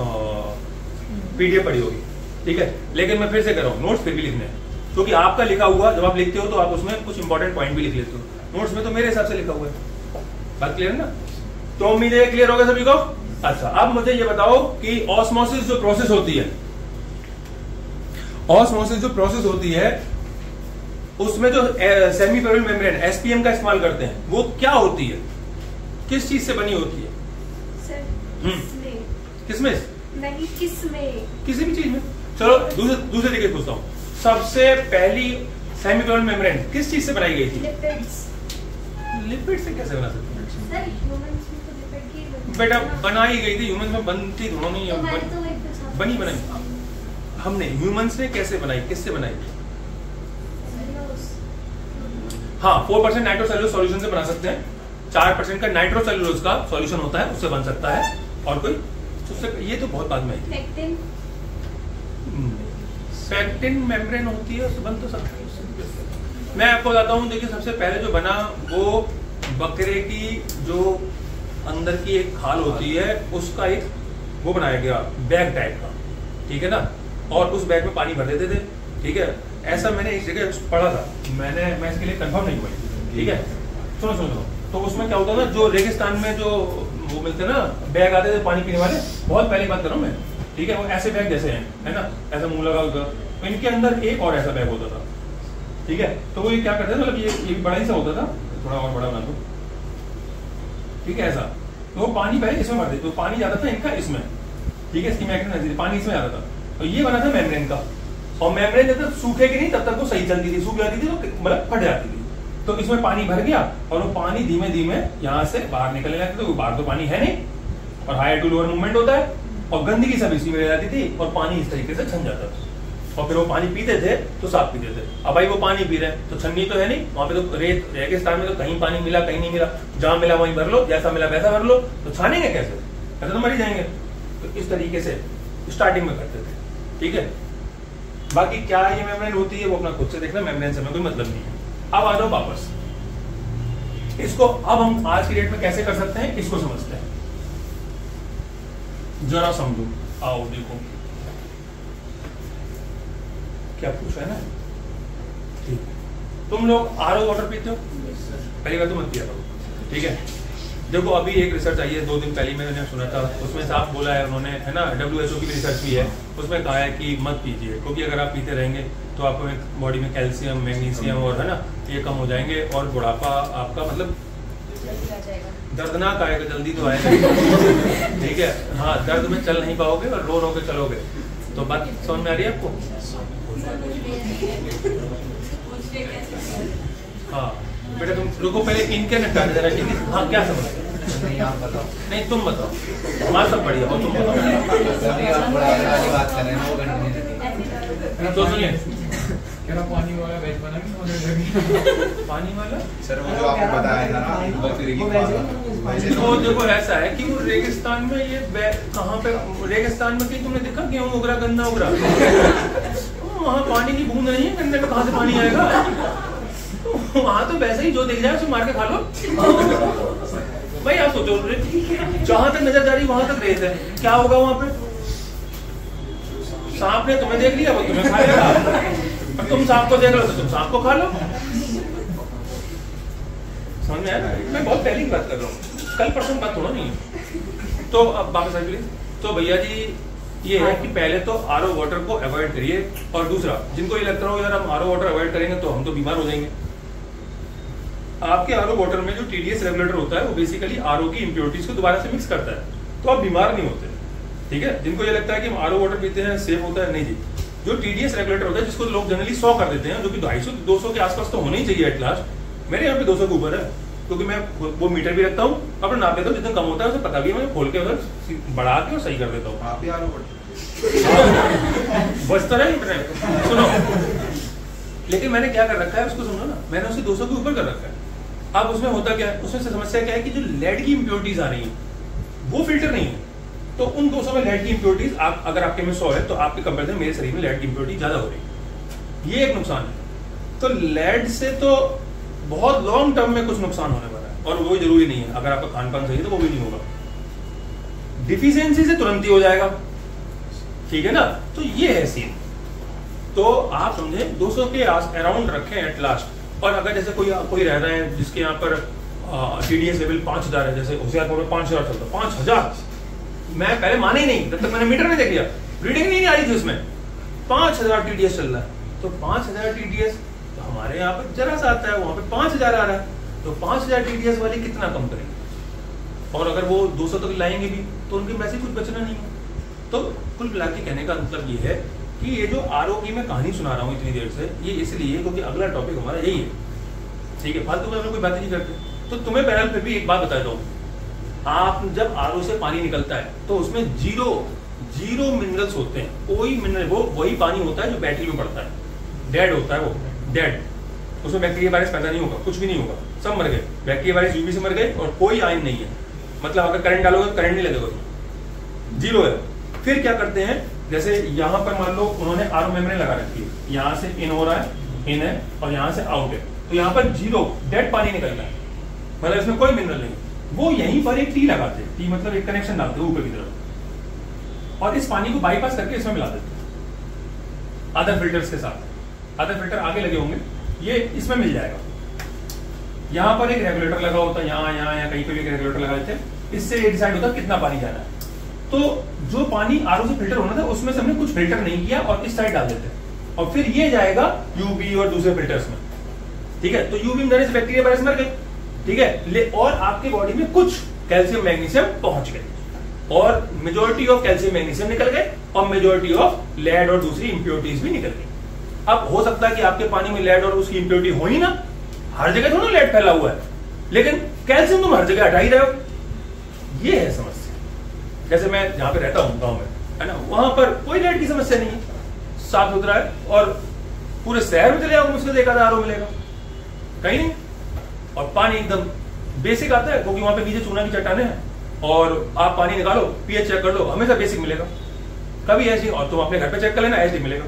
पीडीएफ पड़ी होगी, ठीक है। लेकिन मैं फिर से कर रहा हूँ, नोट्स फिर भी लिखने हैं, क्योंकि आपका लिखा हुआ जब आप लिखते हो तो आप उसमें कुछ इंपॉर्टेंट पॉइंट भी लिख लेते हो। नोट्स में तो मेरे हिसाब से लिखा हुआ है। बात क्लियर है ना। तो उम्मीद है क्लियर होगा सभी को। अच्छा, अब मुझे ये बताओ कि ऑस्मोसिस जो प्रोसेस होती है, ऑस्मोसिस जो प्रोसेस होती है उसमें जो सेमी पेरियल मेम्ब्रेन एसपीएम का इस्तेमाल करते हैं, वो क्या होती है, किस चीज से बनी होती है? किसमें? किसमें? नहीं, किसमें? किसी भी चीज में। चलो दूसरे दूसरे तरीके से पूछता हूँ, सबसे पहली सेमी पेरियल मेम्ब्रेन किस चीज से बनाई गई थी? लिपिड्स। लिपिड से कैसे बना सकते हैं? सर, ह्यूमंस में तो लिपिड की बनती बेटा है ना। बनाई गई थी, ह्यूमंस में बनती दोनों नहीं तो मैंने बन, तो वही पूछा। बनी बनाई हमने, ह्यूमंस ने कैसे बनाई, किससे बनाई? हाँ, फोर परसेंट नाइट्रोसेल्यूलोज सॉल्यूशन से बना सकते हैं। चार परसेंट का नाइट्रोसेल्यूलोज का सॉल्यूशन होता है, उससे बन सकता है। और कोई उससे, ये तो बहुत बाद में है। पेक्टिन। पेक्टिन मेम्ब्रेन होती है, उससे बन तो सकता है। मैं आपको बताता हूँ, देखिए सबसे पहले जो बना वो बकरे की जो अंदर की एक खाल होती है उसका एक वो बनाया गया, बैग टाइप का, ठीक है ना। और उस बैग में पानी भर देते थे, ठीक है। ऐसा मैंने एक जगह पढ़ा था, मैंने मैं इसके लिए कंफर्म नहीं हुआ, ठीक है। सुनो सुनो, तो उसमें क्या होता था, जो रेगिस्तान में जो वो मिलते ना बैग आते थे पानी पीने वाले, बहुत पहले बात कर रहा हूँ मैं, ठीक है। वो ऐसे बैग जैसे हैं, है ना, ऐसा मुंह लगा होगा, तो इनके अंदर एक और ऐसा बैग होता था, ठीक है। तो वो ये क्या करते थे, मतलब ये ये बड़ा ही सा होता था, थोड़ा और बड़ा बना दो, ठीक है, ऐसा। तो वो पानी पहले इसमें भरते, तो पानी जाता था इनका इसमें, ठीक है, इसकी मैग्नेट पानी इसमें आता था। तो ये बना था मेम्ब्रेन का, और मेम्ब्रेन जब तक सूखेगी नहीं तब तक वो सही चलती थी, सूख जाती थी तो मतलब फट जाती थी। तो इसमें पानी भर गया और वो पानी धीमे धीमे यहाँ से बाहर निकलने लगता था। बाहर तो पानी है नहीं और हायर टू लोअर मूवमेंट होता है, और गंदगी सब इसी में रह जाती थी और पानी इस तरीके से छन जाता था। और फिर वो पानी पीते थे तो साफ पीते थे। अब भाई वो पानी पी रहे हैं तो छन्नी तो है नहीं, वहां पे तो रेत रेगिस्तान में तो कहीं पानी मिला कहीं नहीं मिला, जहां मिला वहीं भर लो, जैसा मिला वैसा भर लो, तो छानेंगे कैसे, ऐसे तो मर ही जाएंगे। तो इस तरीके से स्टार्टिंग में करते थे, ठीक है। बाकी क्या ये मेम्ब्रेन होती है वो अपना खुद से देखना, मेम्ब्रेन से हमें कोई मतलब नहीं है। अब आ जाओ वापस, इसको अब हम आज की डेट में कैसे कर सकते हैं, इसको समझते हैं, जरा समझो। आओ देखो क्या पूछा है ना, ठीक है। तुम लोग आर ओ वाटर पीते हो? पहली बात तो मत पिया करो, ठीक है। देखो अभी एक रिसर्च आई है दो दिन पहले मैंने सुना था, उसमें साफ बोला है उन्होंने, है ना, डब्ल्यू एच ओ की रिसर्च भी है, उसमें कहा है कि मत पीजिए, क्योंकि अगर आप पीते रहेंगे तो आपको बॉडी में कैल्शियम, मैग्नीशियम और है ना ये कम हो जाएंगे और बुढ़ापा आपका मतलब दर्दनाक आएगा, जल्दी तो आएगा, ठीक है। हाँ, दर्द में चल नहीं पाओगे और रो रो के चलोगे। तो बात समझ में आ रही है आपको? हाँ बेटा तुम रुको, पहले इनके निपटा जरा। हाँ क्या समझ? नहीं आप बताओ। नहीं तुम बताओ, हमारा सब बढ़िया हो, तुम बताओ। तो सुनिए, पानी वाला वेज बना पानी वाला सर वो जो आपको बताया था ना, तो देखो ऐसा है कि वो रेगिस्तान में ये कहाँ पे, रेगिस्तान में कहीं तुमने देखा गेहूं उगरा, गन्ना उगरा, वहाँ पानी की बूंद नहीं है, गन्ने में कहाँ से पानी आएगा? वहाँ तो वैसे ही जो दिख जाए उसको मार के खा लो। भाई आप सोचो, जहां तक नजर जा रही वहां तक रेत है, क्या होगा वहां पे? सांप ने तुम्हें देख लिया, वो तुम्हें खा लेगा, और तुम सांप को देख लो तो तुम सांप को खा लो। समझ में आया? मैं बहुत पहले की बात कर रहा हूँ, कल परसों बात थोड़ा नहीं है। तो अब वापस आइए। तो भैया जी ये है कि पहले तो आरओ वाटर को अवॉइड करिए, और दूसरा जिनको ये लगता हो यार हम आरओ वाटर अवॉइड करेंगे तो हम तो बीमार हो जाएंगे, आपके आरओ वाटर में जो टीडीएस रेगुलेटर होता है वो बेसिकली आरओ की इंप्योरिटीज को दोबारा से मिक्स करता है, तो आप बीमार नहीं होते, ठीक है। जिनको ये लगता है कि हम आरओ वाटर पीते हैं सेफ होता है, नहीं जी। जो टीडीएस रेगुलेटर होता है जिसको लोग जनरली सौ कर देते हैं, जो कि ढाई सौ दो सौ के आसपास तो होना ही चाहिए एट लास्ट, मेरे यहाँ पे दो सौ के ऊपर है, क्योंकि मैं वो मीटर भी रखता हूँ, अपना नाप लेता हूँ, जितना कम होता है उसे पता भी है, मैं खोल के उधर बढ़ा के और सही कर देता हूँ। आप ही आरओ वाटर बस तरह इंटरनेट सुनो, लेकिन मैंने क्या कर रखा है उसको समझो ना, मैंने उसे दो सौ के ऊपर कर रखा है। अब उसमें होता क्या है, उसमें से समस्या क्या है कि जो लेड की इंप्योरिटीज आ रही है वो फिल्टर नहीं है, तो उन दो सौ में लेड की इंप्योरिटीज आप अगर आपके में सौ है तो आपके कंपेरिजन मेरे शरीर में लेड की इंप्योरिटी ज्यादा हो रही है, ये एक नुकसान है। तो लेड से तो बहुत लॉन्ग टर्म में कुछ नुकसान होने वाला है, और वो जरूरी नहीं है, अगर आपका खान पान सही है तो वो भी नहीं होगा, डिफिशियंसी से तुरंत ही हो जाएगा, ठीक है ना। तो ये है सीन, तो आप समझे दो सौ के अराउंड रखें एट लास्ट। और अगर जैसे कोई कोई रह रहा है जिसके यहाँ पर टीडीएस लेवल पांच हजार है, जैसे होशियारपुर में पांच हजार चलता, पांच हजार मैं पहले माने ही नहीं, जब तक मैंने मीटर नहीं देख लिया, रीडिंग नहीं आ रही थी उसमें, पांच हजार टीडीएस चल रहा है, तो पांच हजार टीडीएस तो हमारे यहाँ पर जरा सा आता है, वहां पे पांच हजार आ रहा है, तो पांच हजार टीडीएस वाले कितना कम करेंगे, और अगर वो दो सौ तक लाएंगे भी तो उनके वैसे कुछ बचना नहीं है। तो कुल मिला के कहने का मतलब ये है कि ये जो आरओ की मैं कहानी सुना रहा हूँ इतनी देर से, ये इसलिए क्योंकि अगला टॉपिक हमारा यही है, ठीक है, फालतू में हम लोग कोई बातें नहीं करते। तो तुम्हें पहले फिर भी एक बात बताता हूँ, आप जब आरओ से पानी निकलता है तो उसमें जीरो जीरो मिनरल्स होते हैं, कोई मिनरल, वो वही पानी होता है जो बैटरी में पड़ता है, डेड होता है वो, डेड, उसमें बैक्टीरिया वायरस पैदा नहीं होगा, कुछ भी नहीं होगा, सब मर गए, बैक्टीरिया वायरस यूवी से मर गए और कोई आयन नहीं है, मतलब अगर करंट डालोगे तो करंट नहीं लगेगा, जीरो है। फिर क्या करते हैं, जैसे यहाँ पर मान लो उन्होंने आरओ मेम्ब्रेन लगा रखी है, यहाँ से इन हो रहा है, इन है, और यहाँ से आउट है, तो यहाँ पर जीरो डेड पानी निकल रहा है, मतलब इसमें कोई मिनरल नहीं। वो यहीं पर एक टी लगाते हैं, टी मतलब एक कनेक्शन डालते हैं ऊपर की तरफ, और इस पानी को बाईपास करके इसमें मिला देते हैं अदर फिल्टर्स के साथ, अदर फिल्टर आगे लगे होंगे, ये इसमें मिल जाएगा। यहाँ पर एक रेगुलेटर लगा होता है, यहाँ यहाँ यहाँ कहीं पे भी एक रेगुलेटर लगा देते हैं, इससे ये डिसाइड होता है कितना पानी जाना है। तो जो पानी आरओ से फिल्टर होना था उसमें से हमने कुछ फिल्टर नहीं किया और इस साइड डाल देते हैं, और फिर ये जाएगा यूवी और दूसरे फिल्टर्स में, ठीक है। तो यूवी में जाने से बैक्टीरिया वायरस मर गए, ठीक है, ले और आपके बॉडी में कुछ कैल्शियम मैग्नीशियम पहुंच गए, और मेजोरिटी ऑफ कैल्शियम मैग्नीशियम निकल गए, और मेजोरिटी ऑफ लेड और दूसरी इंप्योरिटीज भी निकल गई। अब हो सकता है कि आपके पानी में लेड और उसकी इंप्योरिटी हो ही ना, हर जगह थोड़ा लेड फैला हुआ है, लेकिन कैल्शियम तुम हर जगह हटा ही रहे हो, ये है समस्या। जैसे मैं जहां पे रहता हूँ गांव में, है ना, वहां पर कोई लेड की समस्या नहीं है, साफ सुथरा है, और पूरे शहर में चले जाओ मुझसे देखा था आरओ मिलेगा कहीं नहीं, और पानी एकदम बेसिक आता है, क्योंकि वहां पे नीचे चूना की चट्टाने हैं, और आप पानी निकालो, पीएच चेक कर लो, हमेशा बेसिक मिलेगा, कभी ऐसी, और तुम अपने घर पे चेक कर लेना एचडी मिलेगा,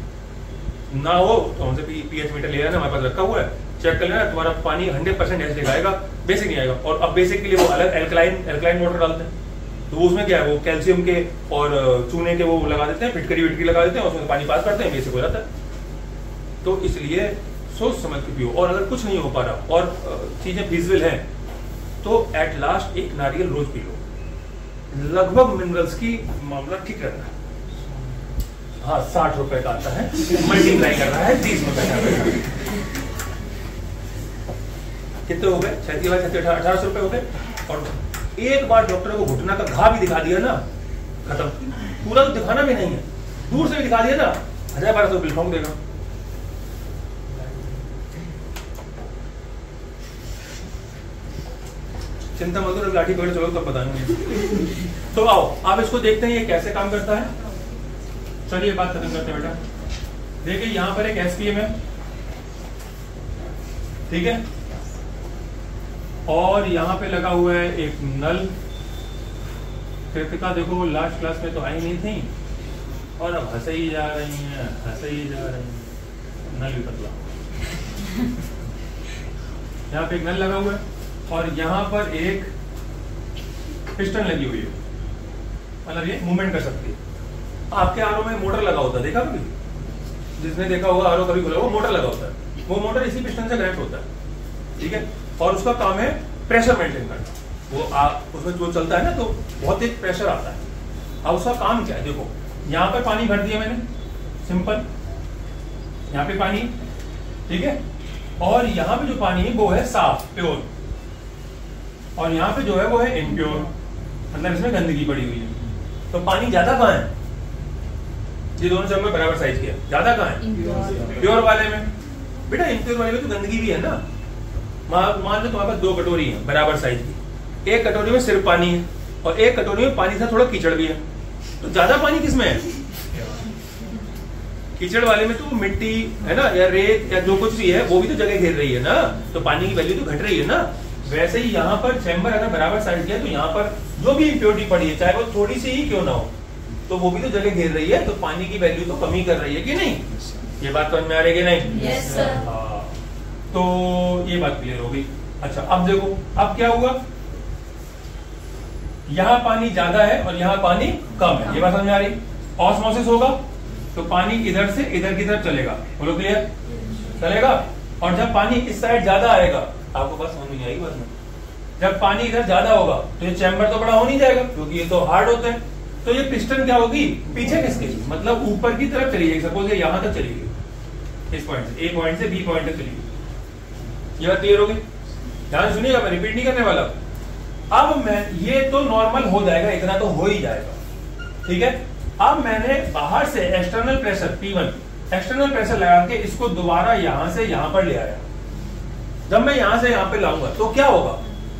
ना हो तो हमसे पीएच मीटर ले लेना, हमारे पास रखा हुआ है, चेक कर लेना, तुम्हारा पानी हंड्रेड परसेंट एचडी आएगा, बेसिक नहीं आएगा। और अब बेसिक के लिए वो अलग एल्कलाइन एल्कलाइन वाटर डालते हैं, तो उसमें क्या है, वो कैल्शियम के और चूने के वो लगा देते हैं, फिटकरी विटकरी लगा देते हैं, उसमें पानी पास करते हैं, बेसिक हो जाता है। तो इसलिए सोच समझ के पियो। और अगर कुछ नहीं हो पा रहा और चीजें फिजिबल हैं तो एट लास्ट एक नारियल रोज पी लो, लगभग मिनरल्स की मामला ठीक रहता है। हाँ, साठ रुपए का आता है, मल्टीप्लाई कर रहा है तीस रुपए का। कितने हो गए? छत्तीस बार छत्तीस अठारह सौ रुपए हो गए। और एक बार डॉक्टर को घुटना का घा भी दिखा दिया ना, खत्म। पूरा तो दिखाना भी नहीं है, दूर से भी दिखा दिया ना, हजार बारह सौ बिल ठोंक देगा। चिंता मत करो, लाठी पकड़ चलो तब बताएंगे। तो आओ आप इसको देखते हैं ये कैसे काम करता है। चलिए बात खत्म करते हैं बेटा। देखिए यहां पर एक एसपीएम है, ठीक है, और यहां पे लगा हुआ है एक नल। कृतिका देखो लास्ट क्लास में तो आई नहीं थी और अब हंसे ही जा रही हैं, हंसे ही जा रही हैं। नल भी पतला, यहाँ पे एक नल लगा हुआ है और यहाँ पर एक पिस्टन लगी हुई है, मतलब ये मूवमेंट कर सकती है। आपके आरओ में मोटर लगा होता है, देखा कभी? जिसने देखा होगा आरओ कभी खुला, वो मोटर लगा होता है, वो मोटर इसी पिस्टन से कनेक्ट होता है, ठीक है। और उसका काम है प्रेशर मेंटेन करना। वो आप उसमें जो चलता है ना तो बहुत तेज प्रेशर आता है। अब उसका काम क्या है? देखो यहाँ पर पानी भर दिया मैंने, सिंपल, यहाँ पे पानी, ठीक है, और यहाँ पे जो पानी है वो है साफ, प्योर, और यहाँ पे जो है वो है इम्प्योर, मतलब इसमें गंदगी पड़ी हुई है। तो पानी ज्यादा कहाँ है? ये दोनों चम्मच बराबर साइज के, ज्यादा कहाँ है? प्योर वाले में। बेटा इम्प्योर वाले में तो गंदगी भी है ना। मान लो तुम्हारे पास दो कटोरी है बराबर साइज की, एक कटोरी में सिर्फ पानी है और एक कटोरी में पानी से थोड़ा कीचड़ भी है, तो ज्यादा पानी किसमें है? कीचड़ वाले में तो मिट्टी है ना, या रेत या जो कुछ भी है वो भी तो जगह घेर रही है ना, तो पानी की वैल्यू तो घट रही है ना। वैसे ही यहाँ पर चैम्बर अगर बराबर साइज की है तो यहाँ पर जो भी इम्प्योरिटी पड़ी है, चाहे वो थोड़ी सी ही क्यों ना हो, तो वो भी तो जगह घेर रही है, तो पानी की वैल्यू तो कमी कर रही है कि नहीं? ये बात समझ में आ रही है कि नहीं? Yes sir. हाँ, तो ये बात क्लियर हो गई। अच्छा अब देखो, अब क्या हुआ, यहाँ पानी ज्यादा है और यहाँ पानी कम है, ये बात समझ में आ रही? ऑस्मोसिस होगा तो पानी इधर से इधर की तरफ चलेगा, बोलो क्लियर? चलेगा। और जब पानी इस साइड ज्यादा आएगा, आपको बात समझ में आएगी? बात में जब पानी इधर ज्यादा होगा तो ये चैम्बर तो बड़ा हो नहीं जाएगा क्योंकि ये तो हार्ड होते हैं, तो ये पिस्टन क्या होगी? पीछे किसके, मतलब ऊपर की तरफ चली जाएगी। सपोज ये यहां तक चली गई, इस पॉइंट से, ए पॉइंट से बी पॉइंट तक चली गई। ये बात क्लियर होगी? ध्यान सुनिएगा, मैं रिपीट नहीं करने वाला। अब मैं ये तो नॉर्मल हो जाएगा, इतना तो हो ही जाएगा, ठीक है। अब मैंने बाहर से external pressure P one external pressure लगा के इसको दोबारा यहां से यहां पर ले आया। जब मैं यहां से यहां पे लाऊंगा तो क्या होगा?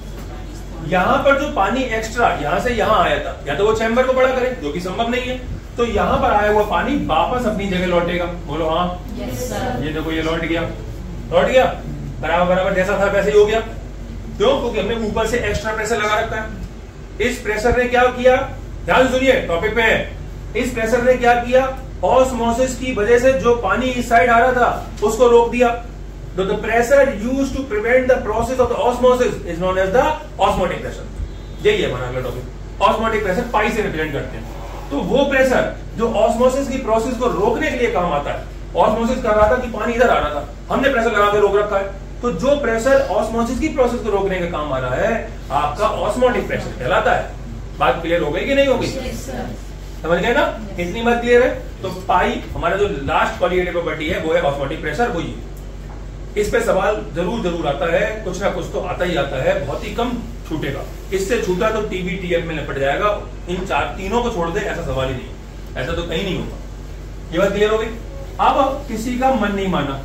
यहां पर जो पानी एक्स्ट्रा यहां से यहां आया था, या तो वो चैम्बर को बड़ा करे, जो कि संभव नहीं है, तो यहां पर आया हुआ पानी वापस अपनी जगह लौटेगा। बोलो हाँ। Yes sir. ये देखो ये लौट गया, लौट गया, बराबर बराबर जैसा था वैसे ही हो गया। क्यों? क्योंकि हमने ऊपर से एक्स्ट्रा प्रेशर लगा रखा है। इस प्रेशर ने क्या किया? ध्यान सुनिए, टॉपिक पे है। इस प्रेशर ने क्या किया? ऑस्मोसिस की वजह से जो पानी इस साइड आ रहा था उसको रोक दिया। तो the pressure used to prevent the process of the osmosis is known as the osmotic pressure. यही है हमारा अगला टॉपिक। ऑस्मोटिक प्रेशर पाई से रिप्रेजेंट करते हैं। तो वो प्रेशर जो ऑस्मोसिस की प्रोसेस को रोकने के लिए काम आता है। ऑस्मोसिस कर रहा था कि पानी इधर आ रहा था, हमने प्रेशर लगा के रोक रखा है, तो जो प्रेशर ऑस्मोसिस की प्रोसेस को रोकने का काम आ रहा है आपका ऑस्मोटिक प्रेशर कहलाता है। बात क्लियर हो गई कि नहीं हो गई? Yes sir. समझ गए ना? इतनी बात क्लियर है? तो पाई हमारा जो लास्ट क्वालिटेटिव प्रॉपर्टी है वो है ऑस्मोटिक प्रेशर। वही इस पे सवाल जरूर जरूर आता है, कुछ ना कुछ तो आता ही आता है, बहुत ही कम छूटेगा। इससे छूटा तो टीबी टीएफ में निपट जाएगा। इन चार तीनों को छोड़ दे ऐसा सवाल ही नहीं, ऐसा तो कहीं नहीं होगा। ये बात क्लियर हो गई? अब किसी का मन नहीं माना,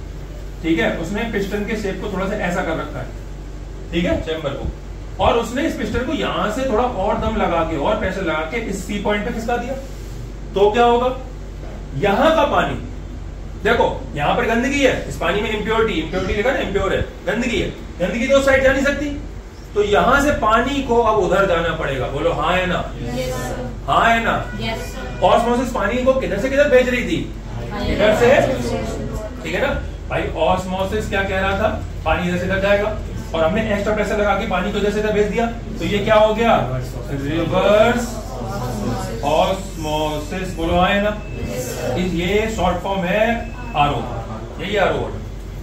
ठीक है, उसने पिस्टन के शेप को थोड़ा सा ऐसा कर रखा है, ठीक है, चैम्बर को, और उसने इस पिस्टन को यहां से थोड़ा और दम लगा के और प्रेशर लगा के इस सी पॉइंट पे खिसका दिया। तो क्या होगा? यहां का पानी देखो, यहां पर गंदगी है, इस पानी में इम्प्योरिटी इम्प्योरिटी लिखा ना, इम्प्योर है, गंदगी है, गंदगी तो उस साइड जा नहीं सकती, तो यहां से पानी को अब उधर जाना पड़ेगा। बोलो हाँ है ना? Yes sir. हाँ है ना? Yes sir. ऑस्मोसिस पानी को किधर से किधर भेज रही थी? इधर से, ठीक है ना भाई। ऑस्मोसिस क्या कह रहा था? पानी इधर से इधर जाएगा, और हमने एक्स्ट्रा प्रेशर लगा के पानी को इधर से इधर भेज दिया, तो ये क्या हो गया? Reverse osmosis. बोलो हाँ है ना? ये शॉर्ट फॉर्म है आरओ, यही आरओ।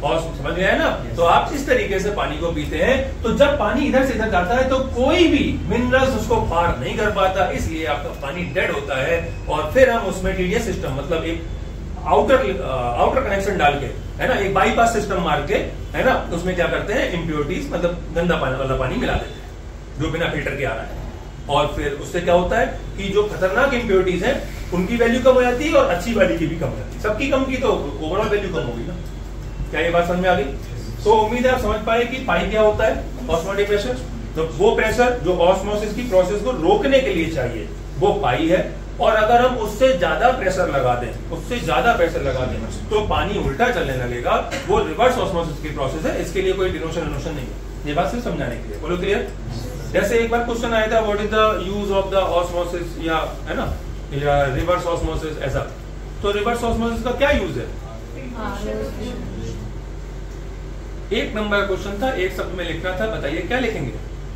और समझ गए ना? तो आप इस तरीके से पानी को पीते हैं। तो जब पानी इधर से इधर जाता है तो कोई भी मिनरल्स उसको पार नहीं कर पाता, इसलिए आपका पानी डेड होता है। और फिर हम उसमें टीडीएस सिस्टम मतलब एक आउटर आउटर कनेक्शन डाल के, है ना, एक बाईपास सिस्टम मार के, है ना, उसमें क्या करते हैं, इम्प्योरिटीज मतलब गंदा पानी वाला पानी मिला देते हैं जो बिना फिल्टर के आ रहा है। और फिर उससे क्या होता है कि जो खतरनाक इम्प्योरिटीज हैं उनकी वैल्यू कम हो जाती है और अच्छी वाली की भी कम हो जाती है। सबकी कम की तो ओवरऑल वैल्यू कम होगी ना। क्या ये बात समझ में आ गई? तो उम्मीद है आप समझ पाए कि पाई क्या होता है, ऑस्मोटिक प्रेशर। तो वो प्रेशर जो ऑस्मोसिस की प्रोसेस को रोकने के लिए चाहिए वो पाई है। और अगर हम उससे ज्यादा प्रेशर लगा दें उससे ज्यादा प्रेशर लगा दें तो पानी उल्टा चलने लगेगा, वो रिवर्स ऑस्मोसिस की प्रोसेस है। इसके लिए कोई डिनोशन डिनोशन नहीं है, ये बात सिर्फ समझाने के लिए। बोलो क्लियर? जैसे एक बार क्वेश्चन आया था, what is the use of the osmosis, या है ना, या रिवर्स ऑस्मोसिस, ऐसा। तो रिवर्स ऑस्मोसिस का क्या यूज है? एक नंबर क्वेश्चन था, एक शब्द में लिखना था, बताइए क्या लिखेंगे?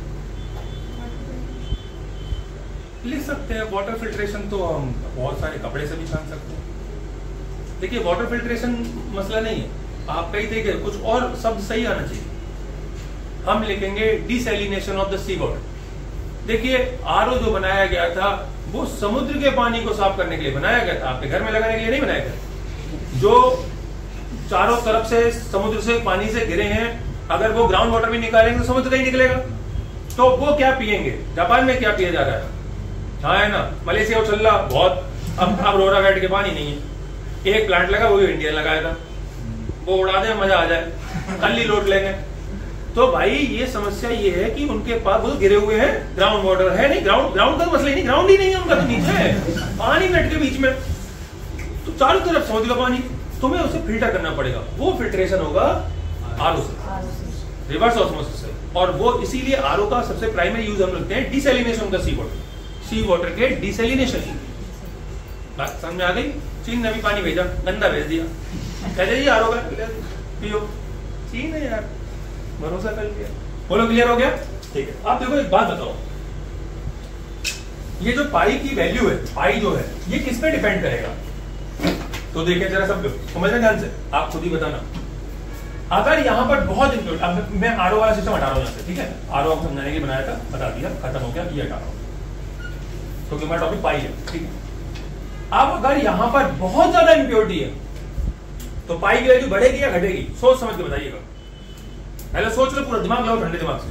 लिख सकते हैं वाटर फिल्ट्रेशन, तो हम बहुत सारे कपड़े से भी छान सकते हैं। देखिए वाटर फिल्ट्रेशन मसला नहीं है, आप कहीं देखे कुछ और शब्द सही आना चाहिए। हम लिखेंगे desalination of the sea water. देखिए आरओ जो बनाया गया था वो समुद्र के पानी को साफ करने के लिए बनाया गया था, आपके घर में लगाने के लिए नहीं बनाया गया। जो चारों तरफ से समुद्र से पानी से घिरे हैं, अगर वो ग्राउंड वाटर भी निकालेंगे तो समुद्र का ही निकलेगा। तो वो क्या पिएंगे? जापान में क्या पिया जा रहा है? हाँ है ना, मलेशिया चल रहा बहुत, अब अब रोरा बैठ के पानी नहीं है। एक प्लांट लगा, वो भी इंडिया लगाया था, वो उड़ा दे मजा आ जाए, कल ही लौट लेंगे। तो भाई ये समस्या ये है कि उनके पास वो गिरे हुए हैं, ग्राउंड वाटर है नहीं, ग्राउंड ग्राउंड का मसला ही नहीं, ग्राउंड ही नहीं है उनका, तो नीचे है पानी नेट के बीच में, तो चारों तरफ समुद्र का पानी, तुम्हें उसे फिल्टर करना पड़ेगा। वो फिल्ट्रेशन होगा आरओ से, रिवर्स ऑस्मोसिस से। और वो इसीलिए आरओ का सबसे प्राइमरी यूज हम लेते हैं डिसैलिनेशन का सी वाटर, सी वाटर के डिसैलिनेशन की। बात समझ में आ गई? चीन ने भी पानी भेजा, गंदा भेज दिया, कहते जी आरओ का पियो। चीन है यार, भरोसा कर लिया। बोलो क्लियर हो गया? ठीक है। आप देखो एक बात बताओ, ये जो पाई की वैल्यू है, पाई जो है ये किस पे डिपेंड करेगा? तो देखिए जरा सब समझना ध्यान से, आप खुद ही बताना। अगर यहाँ पर बहुत इंप्योर, अब मैं आरओ वाला सिस्टम हटा रहा हूँ यहाँ से, ठीक है? आरओ आपको समझाने के लिए बनाया था, बता दिया, खत्म हो गया, ये हटा रहा हूँ क्योंकि हमारा टॉपिक पाई है, ठीक है? अब अगर यहाँ पर बहुत ज्यादा इंप्योरिटी है तो पाई की वैल्यू बढ़ेगी या घटेगी? सोच समझ के बताइएगा। पहले सोच लो, पूरा दिमाग लगाओ ठंडे दिमाग से,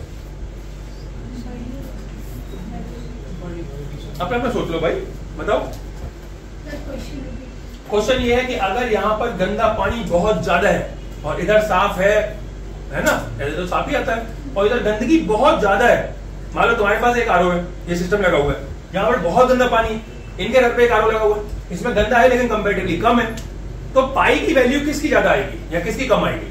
अपने अपने सोच लो भाई, बताओ। क्वेश्चन ये है कि अगर यहाँ पर गंदा पानी बहुत ज्यादा है और इधर साफ है, है ना, इधर तो साफ ही आता है, और इधर गंदगी बहुत ज्यादा है। मान लो तुम्हारे पास एक आरओ है, ये सिस्टम लगा हुआ है, यहाँ पर बहुत गंदा पानी, इनके घर पे एक आरओ लगा हुआ है, इसमें गंदा है लेकिन कंपैरेटिवली कम है, तो पाई की वैल्यू किसकी ज्यादा आएगी या किसकी कम आएगी?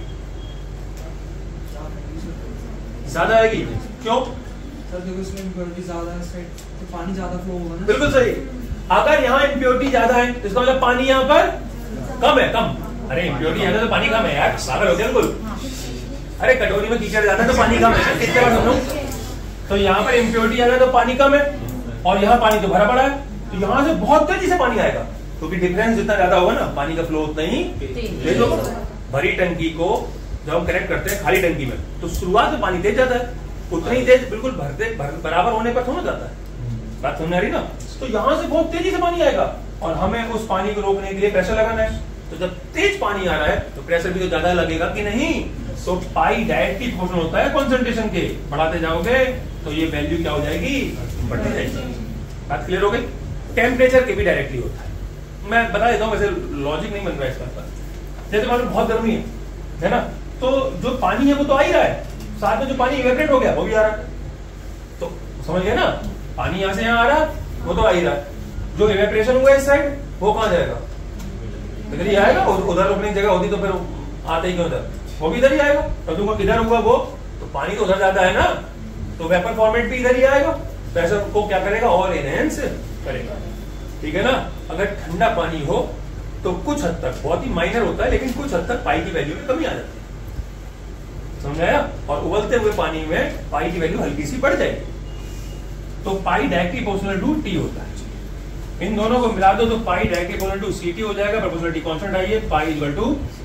ज्यादा आएगी। क्यों? सर देखो इसमें इम्प्योरिटी ज्यादा है, साइड तो पानी ज्यादा फ्लो होगा ना। बिल्कुल सही। अगर यहाँ इम्प्योरिटी ज्यादा है तो इसका मतलब पानी यहाँ पर कम है, कम। अरे इम्प्योरिटी ज्यादा तो पानी कम है यार, पागल हो गया बिल्कुल। अरे कटोरी में कीचड़ ज्यादा तो पानी कम है, कितने बार सुनो? तो यहाँ पर इम्प्योरिटी ज्यादा तो पानी कम है और यहाँ पानी तो भरा पड़ा है, तो यहाँ से बहुत तेजी से पानी आएगा, क्योंकि तो डिफरेंस जितना ज्यादा होगा ना पानी का फ्लो उतना ही तेज होगा। भरी टंकी को जब हम कनेक्ट करते हैं खाली टंकी में, तो शुरुआत में पानी तेज जाता है, उतना ही तेज बिल्कुल भरते भर, बराबर होने पर थोड़ा जाता है। बात समझ आ रही ना? तो यहाँ से बहुत तेजी से पानी आएगा और हमें उस पानी को रोकने के लिए प्रेशर लगाना है। तो जब तेज पानी आ रहा है तो प्रेशर भी तो ज्यादा लगेगा कि नहीं? तो पाई डायरेक्टली प्रोपोर्शनल होता है कॉन्सेंट्रेशन के, बढ़ाते जाओगे तो ये वैल्यू क्या हो जाएगी? बढ़ती जाएगी। बात क्लियर हो गई? टेम्परेचर के भी डायरेक्टली होता है, मैं बता देता हूँ, वैसे लॉजिक नहीं बन रहा है इसका। जैसे मान लो बहुत गर्मी है, है ना, तो जो पानी है वो तो आ ही रहा है, साथ में जो पानी इवेपोरेट हो गया वो भी आ रहा है, तो समझ गए ना? पानी यहाँ से यहाँ आ रहा है, वो तो आ ही रहा है, जो इवेपोरेशन हुआ इस साइड वो कहाँ जाएगा? इधर ही आएगा। उधर रुकने की जगह होती तो फिर आते ही क्यों इधर? वो भी इधर ही आएगा। तो किधर हुआ वो, तो पानी तो उधर जाता है ना, तो वेपर फॉर्मेट भी इधर ही आएगा, प्रेशर को क्या करेगा? और एनहेंस करेगा, ठीक है ना? अगर ठंडा पानी हो तो कुछ हद तक, बहुत ही माइनर होता है, लेकिन कुछ हद तक पाई की वैल्यू में कमी आ जाती है, समझ आया? और उबलते हुए पानी में पाई की वैल्यू हल्की सी बढ़ जाएगी। तो pi directly proportional to T होता है। इन दोनों को मिला दो तो pi directly proportional to C T हो जाएगा। प्रोपोर्शनलिटी कांस्टेंट आई है, pi equal to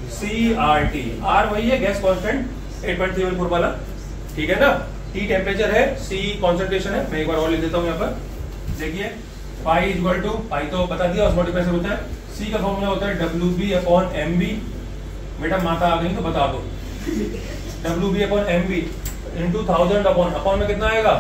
C R T. R वही है gas constant eight point three one four वाला, ठीक है ना। टी टेम्परेचर है, सी कॉन्सेंट्रेशन है। मैं एक बार और लिख देता हूं यहाँ पर, देखिए पाई इक्वल टू, पाई तो बता दिया ऑस्मोटिक प्रेशर होता है, सी का फॉर्मूला होता है W B upon M B. बेटा माता आ गई तो बता दो, W B upon M B into thousand upon, upon में कितना आएगा?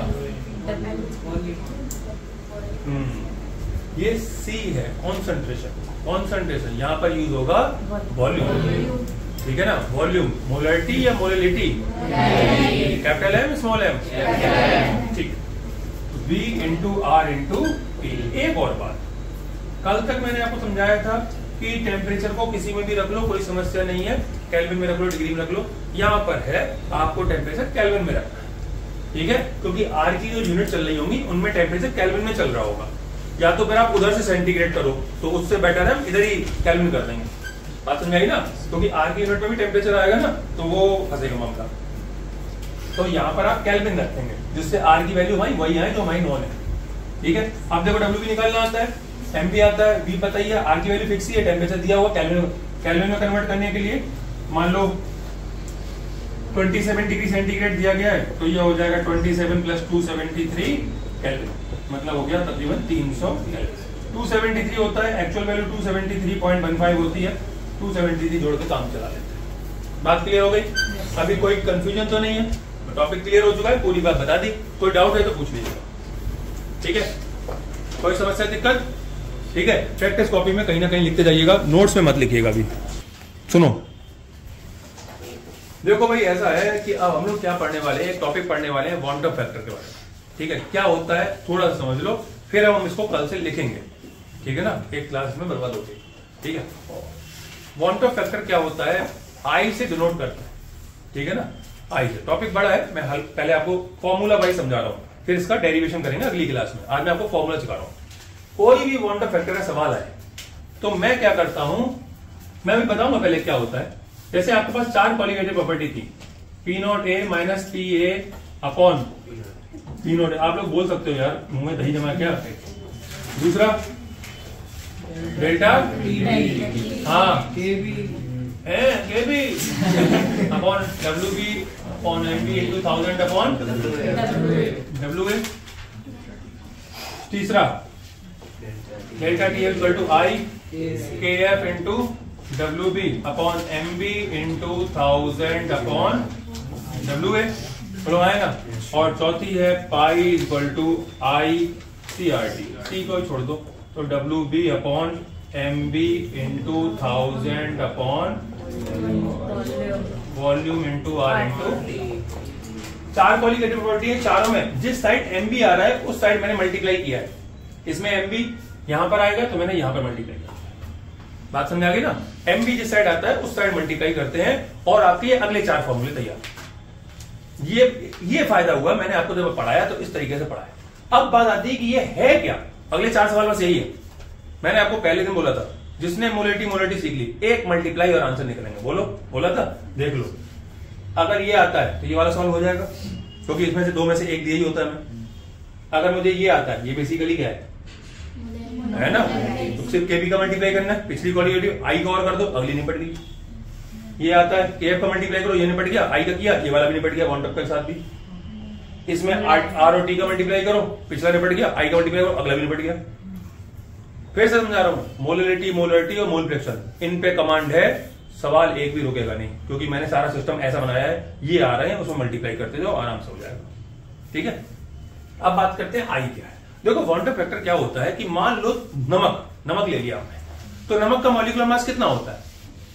हम्म ये सी है कॉन्सेंट्रेशन, कॉन्सेंट्रेशन यहाँ पर यूज होगा वॉल्यूम, ठीक है ना। वॉल्यूम मोलरिटी या molality, capital M small M, ठीक। V into R into T. एक और बात, कल तक मैंने आपको समझाया था कि टेम्परेचर को किसी में भी रख लो, कोई समस्या नहीं है, केल्विन में रख लो, डिग्री में रख लो। यहाँ पर है आपको टेम्परेचर केल्विन में रखना है, ठीक है, क्योंकि आर की जो यूनिट चल रही होंगी उनमें टेम्परेचर केल्विन में चल रहा होगा। या तो फिर आप उधर से सेंटीग्रेड करो तो उससे बेटर है हम इधर ही केल्विन कर देंगे। बात समझ आई ना, क्योंकि आर की यूनिट में भी टेम्परेचर आएगा ना तो वो फंसेगा मामला। तो यहाँ पर आप केल्विन रखेंगे जिससे आर की वैल्यू हमारी वही आए जो हमारी नॉन है, ठीक है। अब देखो डब्ल्यू भी निकालना आता है, एम भी आता है, वी पता ही है, आर की वैल्यू फिक्स ही है, टेम्परेचर दिया हुआ। केल्विन केल्विन में कन्वर्ट करने के लिए मान लो सत्ताईस डिग्री सेंटीग्रेड दिया गया है तो ये हो जाएगा सत्ताईस plus two seventy three kelvin, मतलब हो गया तकरीबन तीन सौ केल्विन। टू सेवेंटी थ्री होता है, actual value two seventy three point one five होती है, टू सेवेंटी थ्री जोड़ के काम चला लेते हैं। बात क्लियर हो गई? अभी कोई कंफ्यूजन तो नहीं है, टॉपिक क्लियर हो चुका है, पूरी बात बता दी। कोई डाउट है तो पूछ लीजिएगा, ठीक है। कोई समस्या दिक्कत, ठीक है। प्रैक्टिस कॉपी में कहीं ना कहीं लिखते जाइएगा, नोट्स में मत लिखिएगा। अभी सुनो, देखो भाई ऐसा है कि अब हम लोग क्या पढ़ने वाले हैं, एक टॉपिक पढ़ने वाले हैं वांट ऑफ फैक्टर के बारे में, ठीक है। क्या होता है थोड़ा सा समझ लो, फिर हम इसको कल से लिखेंगे, ठीक है ना, एक क्लास में बर्बाद हो गई, ठीक है। वांट ऑफ फैक्टर क्या होता है, आई से डिनोट करता है, ठीक है ना, आई से। टॉपिक बड़ा है, मैं हल पहले आपको फॉर्मूला वाइज समझा रहा हूं, फिर इसका डेरिवेशन करेंगे अगली क्लास में। आज मैं आपको फॉर्मूला सिखा रहा हूं। कोई भी वांट ऑफ फैक्टर का सवाल आए तो मैं क्या करता हूं, मैं भी बताऊंगा पहले क्या होता है। जैसे आपके पास चार कॉलिगेटिव प्रॉपर्टी थी, P naught A minus P A upon P naught A. आप लोग बोल सकते हो यार मुंह में दही जमा क्या। दूसरा डेल्टा, हाँ K B K B upon W B upon M B into thousand upon W A. तीसरा delta T equal to I K F into W B upon M B into thousand upon W A, बोलो आएगा। और चौथी है pi equal to I C R T, C को छोड़ दो तो W B upon M B into thousand upon volume into R into. चार कॉलिगेटिव प्रॉपर्टी है, चारों में जिस साइड एम बी आ रहा है उस साइड मैंने मल्टीप्लाई किया है। इसमें एम बी यहां पर आएगा तो मैंने यहां पर मल्टीप्लाई किया। बात समझ आ गई ना। एम बी जिस साइड आता है उस साइड मल्टीप्लाई करते हैं और आपके अगले चार फॉर्मूले तैयार। ये ये फायदा हुआ, मैंने आपको जब पढ़ाया तो इस तरीके से पढ़ाया। अब बात आती है कि ये है क्या, अगले चार सवाल बस यही है। मैंने आपको पहले दिन बोला था, जिसने मोलिटी मोलिटी सीख ली, एक मल्टीप्लाई और आंसर निकलेंगे। बोलो, बोला था, देख लो। अगर ये आता है तो ये वाला सवाल हो जाएगा, क्योंकि इसमें से दो में से एक दिया ही होता है मैं। अगर मुझे ये आता है, ये बेसिकली क्या है, है ना, तो सिर्फ केबी का मल्टीप्लाई करना है, पिछली कॉलिगेटिव आई का और कर दो, अगली निपट गई। ये आता है केएफ का मल्टीप्लाई करो, ये निपट गया, आई का किया, ये वाला भी निपट गया वांट ऑफ के साथ भी। इसमें आर और टी का मल्टीप्लाई करो, पिछला निपट गया, आई का मल्टीप्लाई करो, अगला भी निपट गया। फिर से समझा रहा हूं, मोलरिटी मोलरिटी और मोल फ्रैक्शन, इन पे कमांड है, सवाल एक भी रुकेगा नहीं, क्योंकि मैंने सारा सिस्टम ऐसा बनाया है। ये आ रहे हैं उसमें मल्टीप्लाई करते जाओ, आराम से हो जाएगा, ठीक है। अब बात करते हैं आई क्या है। देखो वांट ऑफ फैक्टर क्या होता है कि मान लो नमक नमक ले लिया आपने, तो नमक का मॉलिक्यूलर मास कितना होता है,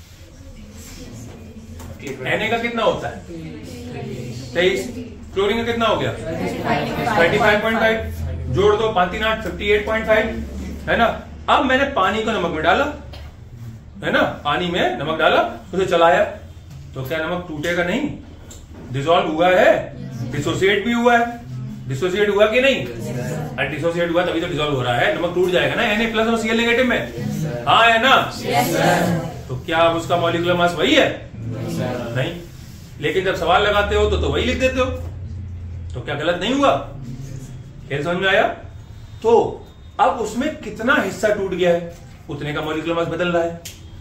Na का कितना होता है तेईस, क्लोरीन का कितना हो गया थर्टी फाइव पॉइंट फाइव, जोड़ दो पांच तीन आठ फिफ्टी एट पॉइंट फाइव, है ना। अब मैंने पानी को नमक में डाला, है ना, पानी में नमक डाला, उसे चलाया, तो क्या नमक टूटेगा नहीं, डिसॉल्व हुआ है, डिसोसिएट भी हुआ है, डिसोसिएट हुआ कि नहीं, और डिसोसिएट हुआ तभी तो डिसॉल्व हो रहा है, नमक टूट जाएगा ना Na प्लस और Cl नेगेटिव में, हाँ है ना। तो क्या अब उसका मॉलिक्यूलर मास वही है, नहीं। लेकिन जब सवाल लगाते हो तो तो वही लिख देते हो, तो क्या गलत नहीं हुआ, खेल समझ में आया। तो अब उसमें कितना हिस्सा टूट गया है, उतने का मॉलिक्यूलर मास बदल रहा है।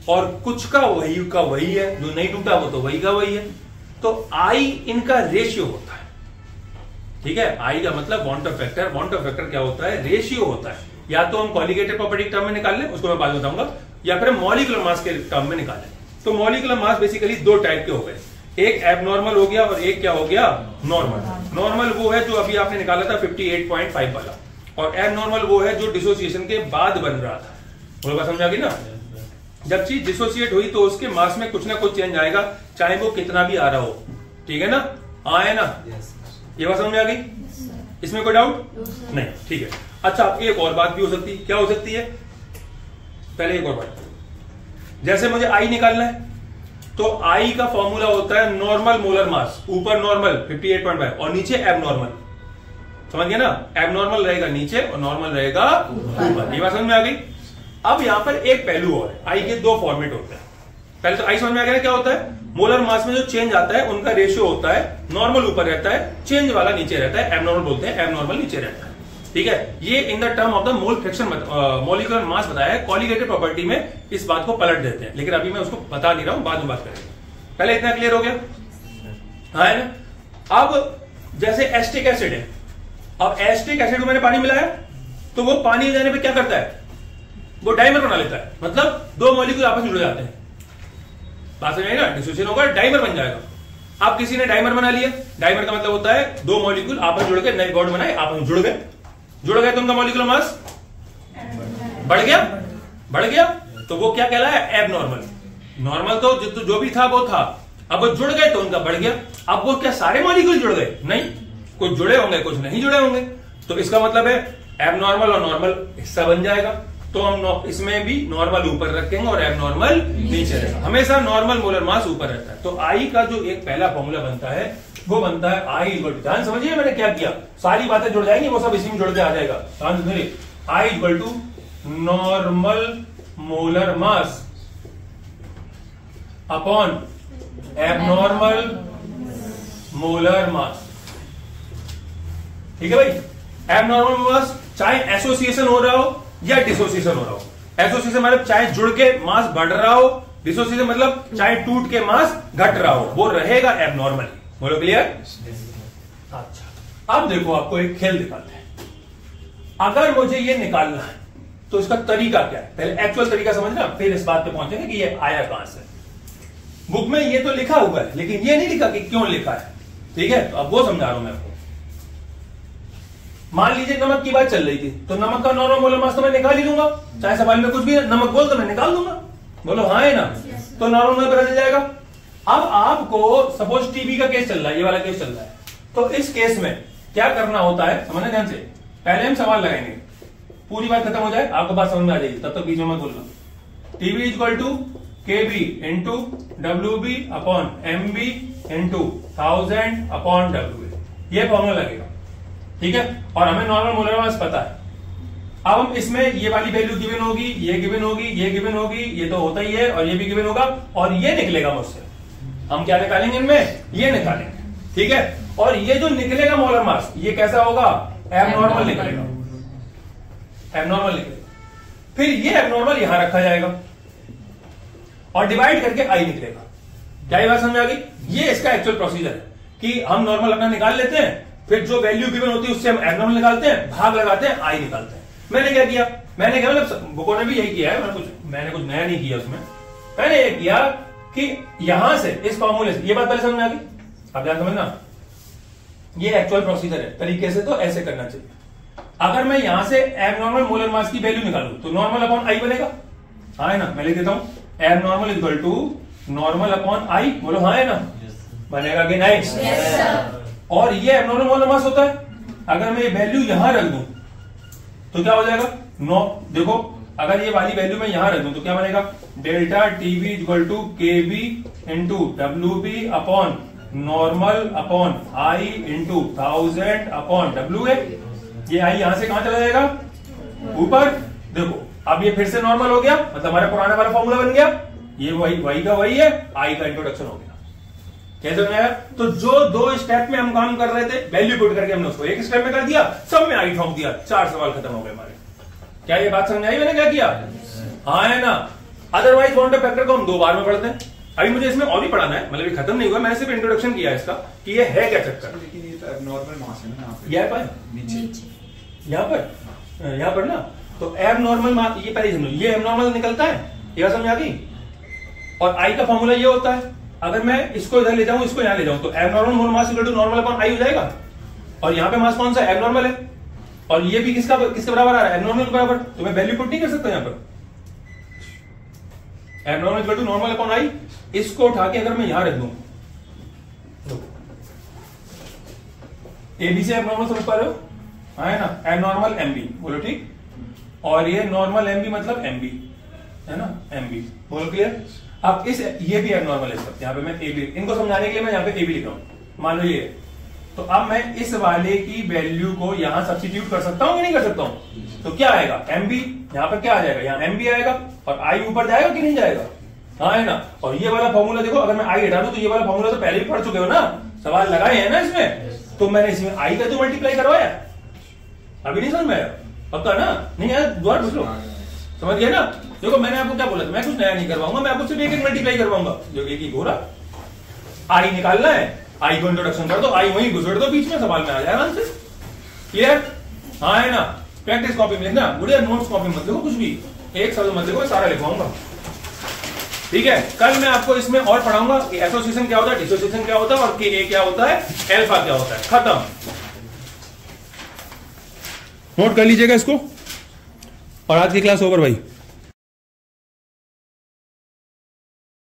और कुछ का वही का वही है, जो नहीं टूटा वो तो वही का वही है। तो आई इनका रेशियो होता है, ठीक है। आई का मतलब van't Hoff factor, van't Hoff factor क्या होता है, रेशियो होता है। या तो हम कॉलिगेटेड प्रॉपर्टी टर्म में निकाल लें, उसको मैं बाद में बताऊंगा, या फिर मॉलिक्यूलर मास के टर्म में निकालें। तो मॉलिक्यूलर मास बेसिकली दो टाइप के हो गए, एक एबनॉर्मल हो गया और एक क्या हो गया, नॉर्मल। नॉर्मल वो है जो अभी आपने निकाला था अट्ठावन पॉइंट पाँच वाला, और एबनॉर्मल वो है जो डिसोसिएशन के बाद बन रहा था। वो बात समझ आ गई ना। जब चीज डिसोसिएट हुई तो उसके मास में कुछ ना कुछ चेंज आएगा, चाहे वो कितना भी आ रहा हो, ठीक है ना, आए ना। ये बात समझ में आ गई, इसमें कोई डाउट नहीं, ठीक है। अच्छा, एक और बात भी हो सकती है, क्या हो सकती है, पहले एक और बात, जैसे मुझे आई निकालना है तो आई का फॉर्मूला होता है नॉर्मल मोलर मास, ऊपर नॉर्मल अट्ठावन पॉइंट पाँच और नीचे एबनॉर्मल, समझ गया ना। एबनॉर्मल रहेगा नीचे और नॉर्मल रहेगा ऊपर। ये बात समझ में आ गई। अब यहां पर एक पहलू और है, आई के दो फॉर्मेट होते हैं। पहले तो आई समझ में आ गया क्या होता है, मोलर मास में जो चेंज आता है उनका रेशियो होता है, नॉर्मल ऊपर रहता है, चेंज वाला नीचे रहता है, एबनॉर्मल बोलते हैं, एबनॉर्मल नीचे रहता है, ठीक है। ये in the term of the mole fraction molecular mass बताया है। कॉलिगेटेड प्रॉपर्टी में इस बात को पलट देते हैं, लेकिन अभी मैं उसको बता नहीं रहा हूं, बाद में बात करेंगे। पहले इतना क्लियर हो गया, हाँ है ना। अब जैसे एस्टिक एसिड है, अब एस्टिक एसिड को मैंने पानी मिलाया तो वो पानी में जाने पे क्या करता है, वो डाइमर बना लेता है, मतलब दो मॉलिक्यूल आपस में जुड़ जाते हैं। बात समझ आएगा, डिसोसिएशन होगा, डाइमर बन जाएगा। अब किसी ने डाइमर बना लिया, डाइमर का मतलब होता है दो मॉलिक्यूल आपस में जुड़ के नए बॉन्ड बनाए, आपस में जुड़ गए, जुड़ गए तो उनका मॉलिक्यूलर मास बढ़ गया, बढ़ गया तो वो क्या कहलाया, एबनॉर्मल। नॉर्मल तो जो, जो भी था वो था, अब वो जुड़ गए तो उनका बढ़ गया। अब वो क्या सारे मॉलिक्यूल जुड़ गए, नहीं, कुछ जुड़े होंगे कुछ नहीं जुड़े होंगे, तो इसका मतलब है एबनॉर्मल और नॉर्मल हिस्सा बन जाएगा। तो हम इसमें भी नॉर्मल ऊपर रखेंगे और एबनॉर्मल नीचे रहेगा। हमेशा नॉर्मल मोलर मास ऊपर रहता है। तो आई का जो एक पहला फॉर्मूला बनता है वो बनता है आई इक्वल टू, ध्यान समझिए मैंने क्या किया, सारी बातें जुड़ जाएंगी, वो सब इसी में जुड़ के आ जाएगा। ध्यान सुनिए, I equal to normal molar mass upon abnormal molar mass, ठीक है भाई। एबनॉर्मल मास चाहे एसोसिएशन हो रहा हो या डिसोसिएशन हो रहा हो। एसोसिएशन मतलब चाहे जुड़ के मास बढ़ रहा हो, डिसोसिएशन मतलब चाहे टूट के मास घट रहा हो, वो रहेगा एबनॉर्मल। बोलो क्लियर। अच्छा, अब देखो आपको एक खेल दिखाते हैं। अगर मुझे ये निकालना है तो इसका तरीका क्या है, पहले एक्चुअल तरीका समझना, फिर इस बात पे पहुंचेंगे कि ये आया कहां से। बुक में ये तो लिखा हुआ है लेकिन ये नहीं लिखा कि क्यों लिखा है, ठीक है। तो अब वो समझा रहा हूं मैं आपको। मान लीजिए नमक की बात चल रही थी, तो नमक का नॉर्मल मोलर मास तो मैं निकाल ही दूंगा, चाहे सवाल में कुछ भी नमक बोल तो मैं निकाल दूंगा। बोलो हाँ है ना, तो नॉर्मल में पता चल जाएगा। अब आपको सपोज टीबी का केस चल रहा है, ये वाला केस चल रहा है, तो इस केस में क्या करना होता है समझना ध्यान से। पहले हम सवाल लगाएंगे, पूरी बात खत्म हो जाए आपको बात समझ में आ जाएगी, तब तक बीच में मत बोलना। TB is equal to K B into W B upon M B into thousand upon W B, ये फॉर्मूला लगेगा, ठीक है। और हमें नॉर्मल मोलर मास पता है। अब हम इसमें ये वाली वैल्यू गिवन होगी, ये गिवन होगी, ये गिवन होगी, ये तो होता ही है, और ये भी गिवन होगा, और ये निकलेगा मुझसे। हम क्या निकालेंगे इनमें, ये निकालेंगे, ठीक है। और ये जो निकलेगा मोलर मास, ये कैसा होगा, एबनॉर्मल निकलेगा, एबनॉर्मल निकलेगा। फिर ये एबनॉर्मल यहां रखा जाएगा और डिवाइड करके आई निकलेगा। क्या ये बात समझ आ गई। ये इसका एक्चुअल प्रोसीजर है कि हम नॉर्मल अपना निकाल लेते हैं, फिर जो वैल्यू गिवन होती है उससे हम एबनॉर्मल निकालते हैं, भाग लगाते हैं, आई निकालते हैं। मैंने क्या किया, मैंने क्या मतलब बुकों ने भी यही किया है, मैंने कुछ मैंने कुछ नया नहीं किया उसमें। मैंने ये किया कि यहां से इस फॉर्मूले से, ये बात पहले समझ में आ गई, अब ध्यान समझना, ये एक्चुअल प्रोसीजर है, तरीके से तो ऐसे करना चाहिए। अगर मैं यहां से एबनॉर्मल मोलर मास की वैल्यू निकालूं तो नॉर्मल अपॉन आई बनेगा, हाँ है ना। मैं लिख देता हूं, abnormal equal to normal upon I, बोलो हाँ है ना, बनेगा कि नहीं। और ये एबनॉर्मल मोलर मास होता है। अगर मैं ये वैल्यू यहां रख दूं तो क्या हो जाएगा, नो देखो, अगर ये वाली वैल्यू मैं यहां रख दूं तो क्या बनेगा, delta TB equal to K B into W B upon normal upon I into thousand upon W A. ये आई यहां से कहां चला जाएगा, ऊपर। देखो अब ये फिर से नॉर्मल हो गया, मतलब हमारा पुराना वाला फॉर्मूला बन गया, ये वही वही का वही है, आई का इंट्रोडक्शन हो गया। कैसे हो गया, तो जो दो स्टेप में हम काम कर रहे थे, वैल्यू पुट करके हमने उसको एक स्टेप में कर दिया, सब में आई ठोक दिया, चार सवाल खत्म हो गए हमारे। क्या ये बात समझ आई मैंने क्या किया, हाँ है ना। अदरवाइज बाउंड्री फैक्टर को हम दो बार में पढ़ते हैं। अभी मुझे इसमें और भी पढ़ाना है, मतलब ये खत्म नहीं हुआ, मैंने सिर्फ इंट्रोडक्शन किया है इसका कि ये है क्या चक्कर। लेकिन ये तो एबनॉर्मल मास है ना यहाँ पे, यहाँ पर नीचे यहाँ पर यहाँ पर ना, तो एबनॉर्मल मास ये पहले समझो, ये एबनॉर्मल निकलता है, ये समझ आ गई। और आई का फॉर्मूला ये होता है, अगर मैं इसको इधर ले जाऊं, इसको यहाँ ले जाऊं, तो abnormal mole mass equal to normal upon I हो जाएगा। और यहाँ पे मास कौन सा एबनॉर्मल है, और ये भी किसका किसके बराबर आ रहा है, एबनॉर्मल के बराबर। तो मैं वैल्यू पुट नहीं कर सकता यहाँ पर, abnormal equal to normal upon I. इसको उठा के अगर मैं यहां रख दूं, एबी से एबनॉर्मल समझ पा रहे हो, हाँ है ना, एबनॉर्मल एमबी बोलो ठीक, और ये नॉर्मल एमबी मतलब एमबी है ना, एमबी बोलो क्लियर। अब इस ये भी एबनॉर्मल है सब, यहाँ पे मैं एबी, इनको समझाने के लिए मैं यहाँ पे एबी लिख रहा हूं, मान लो ये। तो अब मैं इस वाले की वैल्यू को यहां सब्स्टिट्यूट कर सकता हूं या नहीं कर सकता हूं, तो क्या आएगा एमबी, यहां पर क्या आ जाएगा, यहाँ एमबी आएगा, और आई ऊपर जाएगा कि नहीं जाएगा, हाँ है ना। और ये वाला फॉर्मूला देखो, अगर मैं आई हटा दूं तो ये वाला फॉर्मूला तो पहले भी पढ़ चुके हो ना, सवाल लगाए हैं ना इसमें, तो मैंने इसमें आई का तो मल्टीप्लाई करवाया, अभी नहीं समझ में आया, पक्का ना, नहीं आया दोबारा पूछ लो, समझ गया ना। देखो मैंने आपको क्या बोला था, मैं कुछ नया नहीं करवाऊंगा, मैं आपको सिर्फ एक एक मल्टीप्लाई करवाऊंगा, जो एक ही घोरा आई निकालना है, आई को इंट्रोडक्शन कर दो, आई वहीं घुसड़ दो बीच में, सवाल में आ जाएगा आंसर, क्लियर, हाँ है ना। प्रैक्टिस कॉपी में लिखना, बुढ़िया नोट्स कॉपी मत लिखो, कुछ भी एक शब्द मत लिखो, सारा लिखवाऊंगा, ठीक है। कल मैं आपको इसमें और पढ़ाऊंगा कि एसोसिएशन क्या होता है, डिसोसिएशन क्या होता है, और के ए क्या होता है, एल्फा क्या होता है, खत्म। नोट कर लीजिएगा इसको, और आज की क्लास ओवर भाई।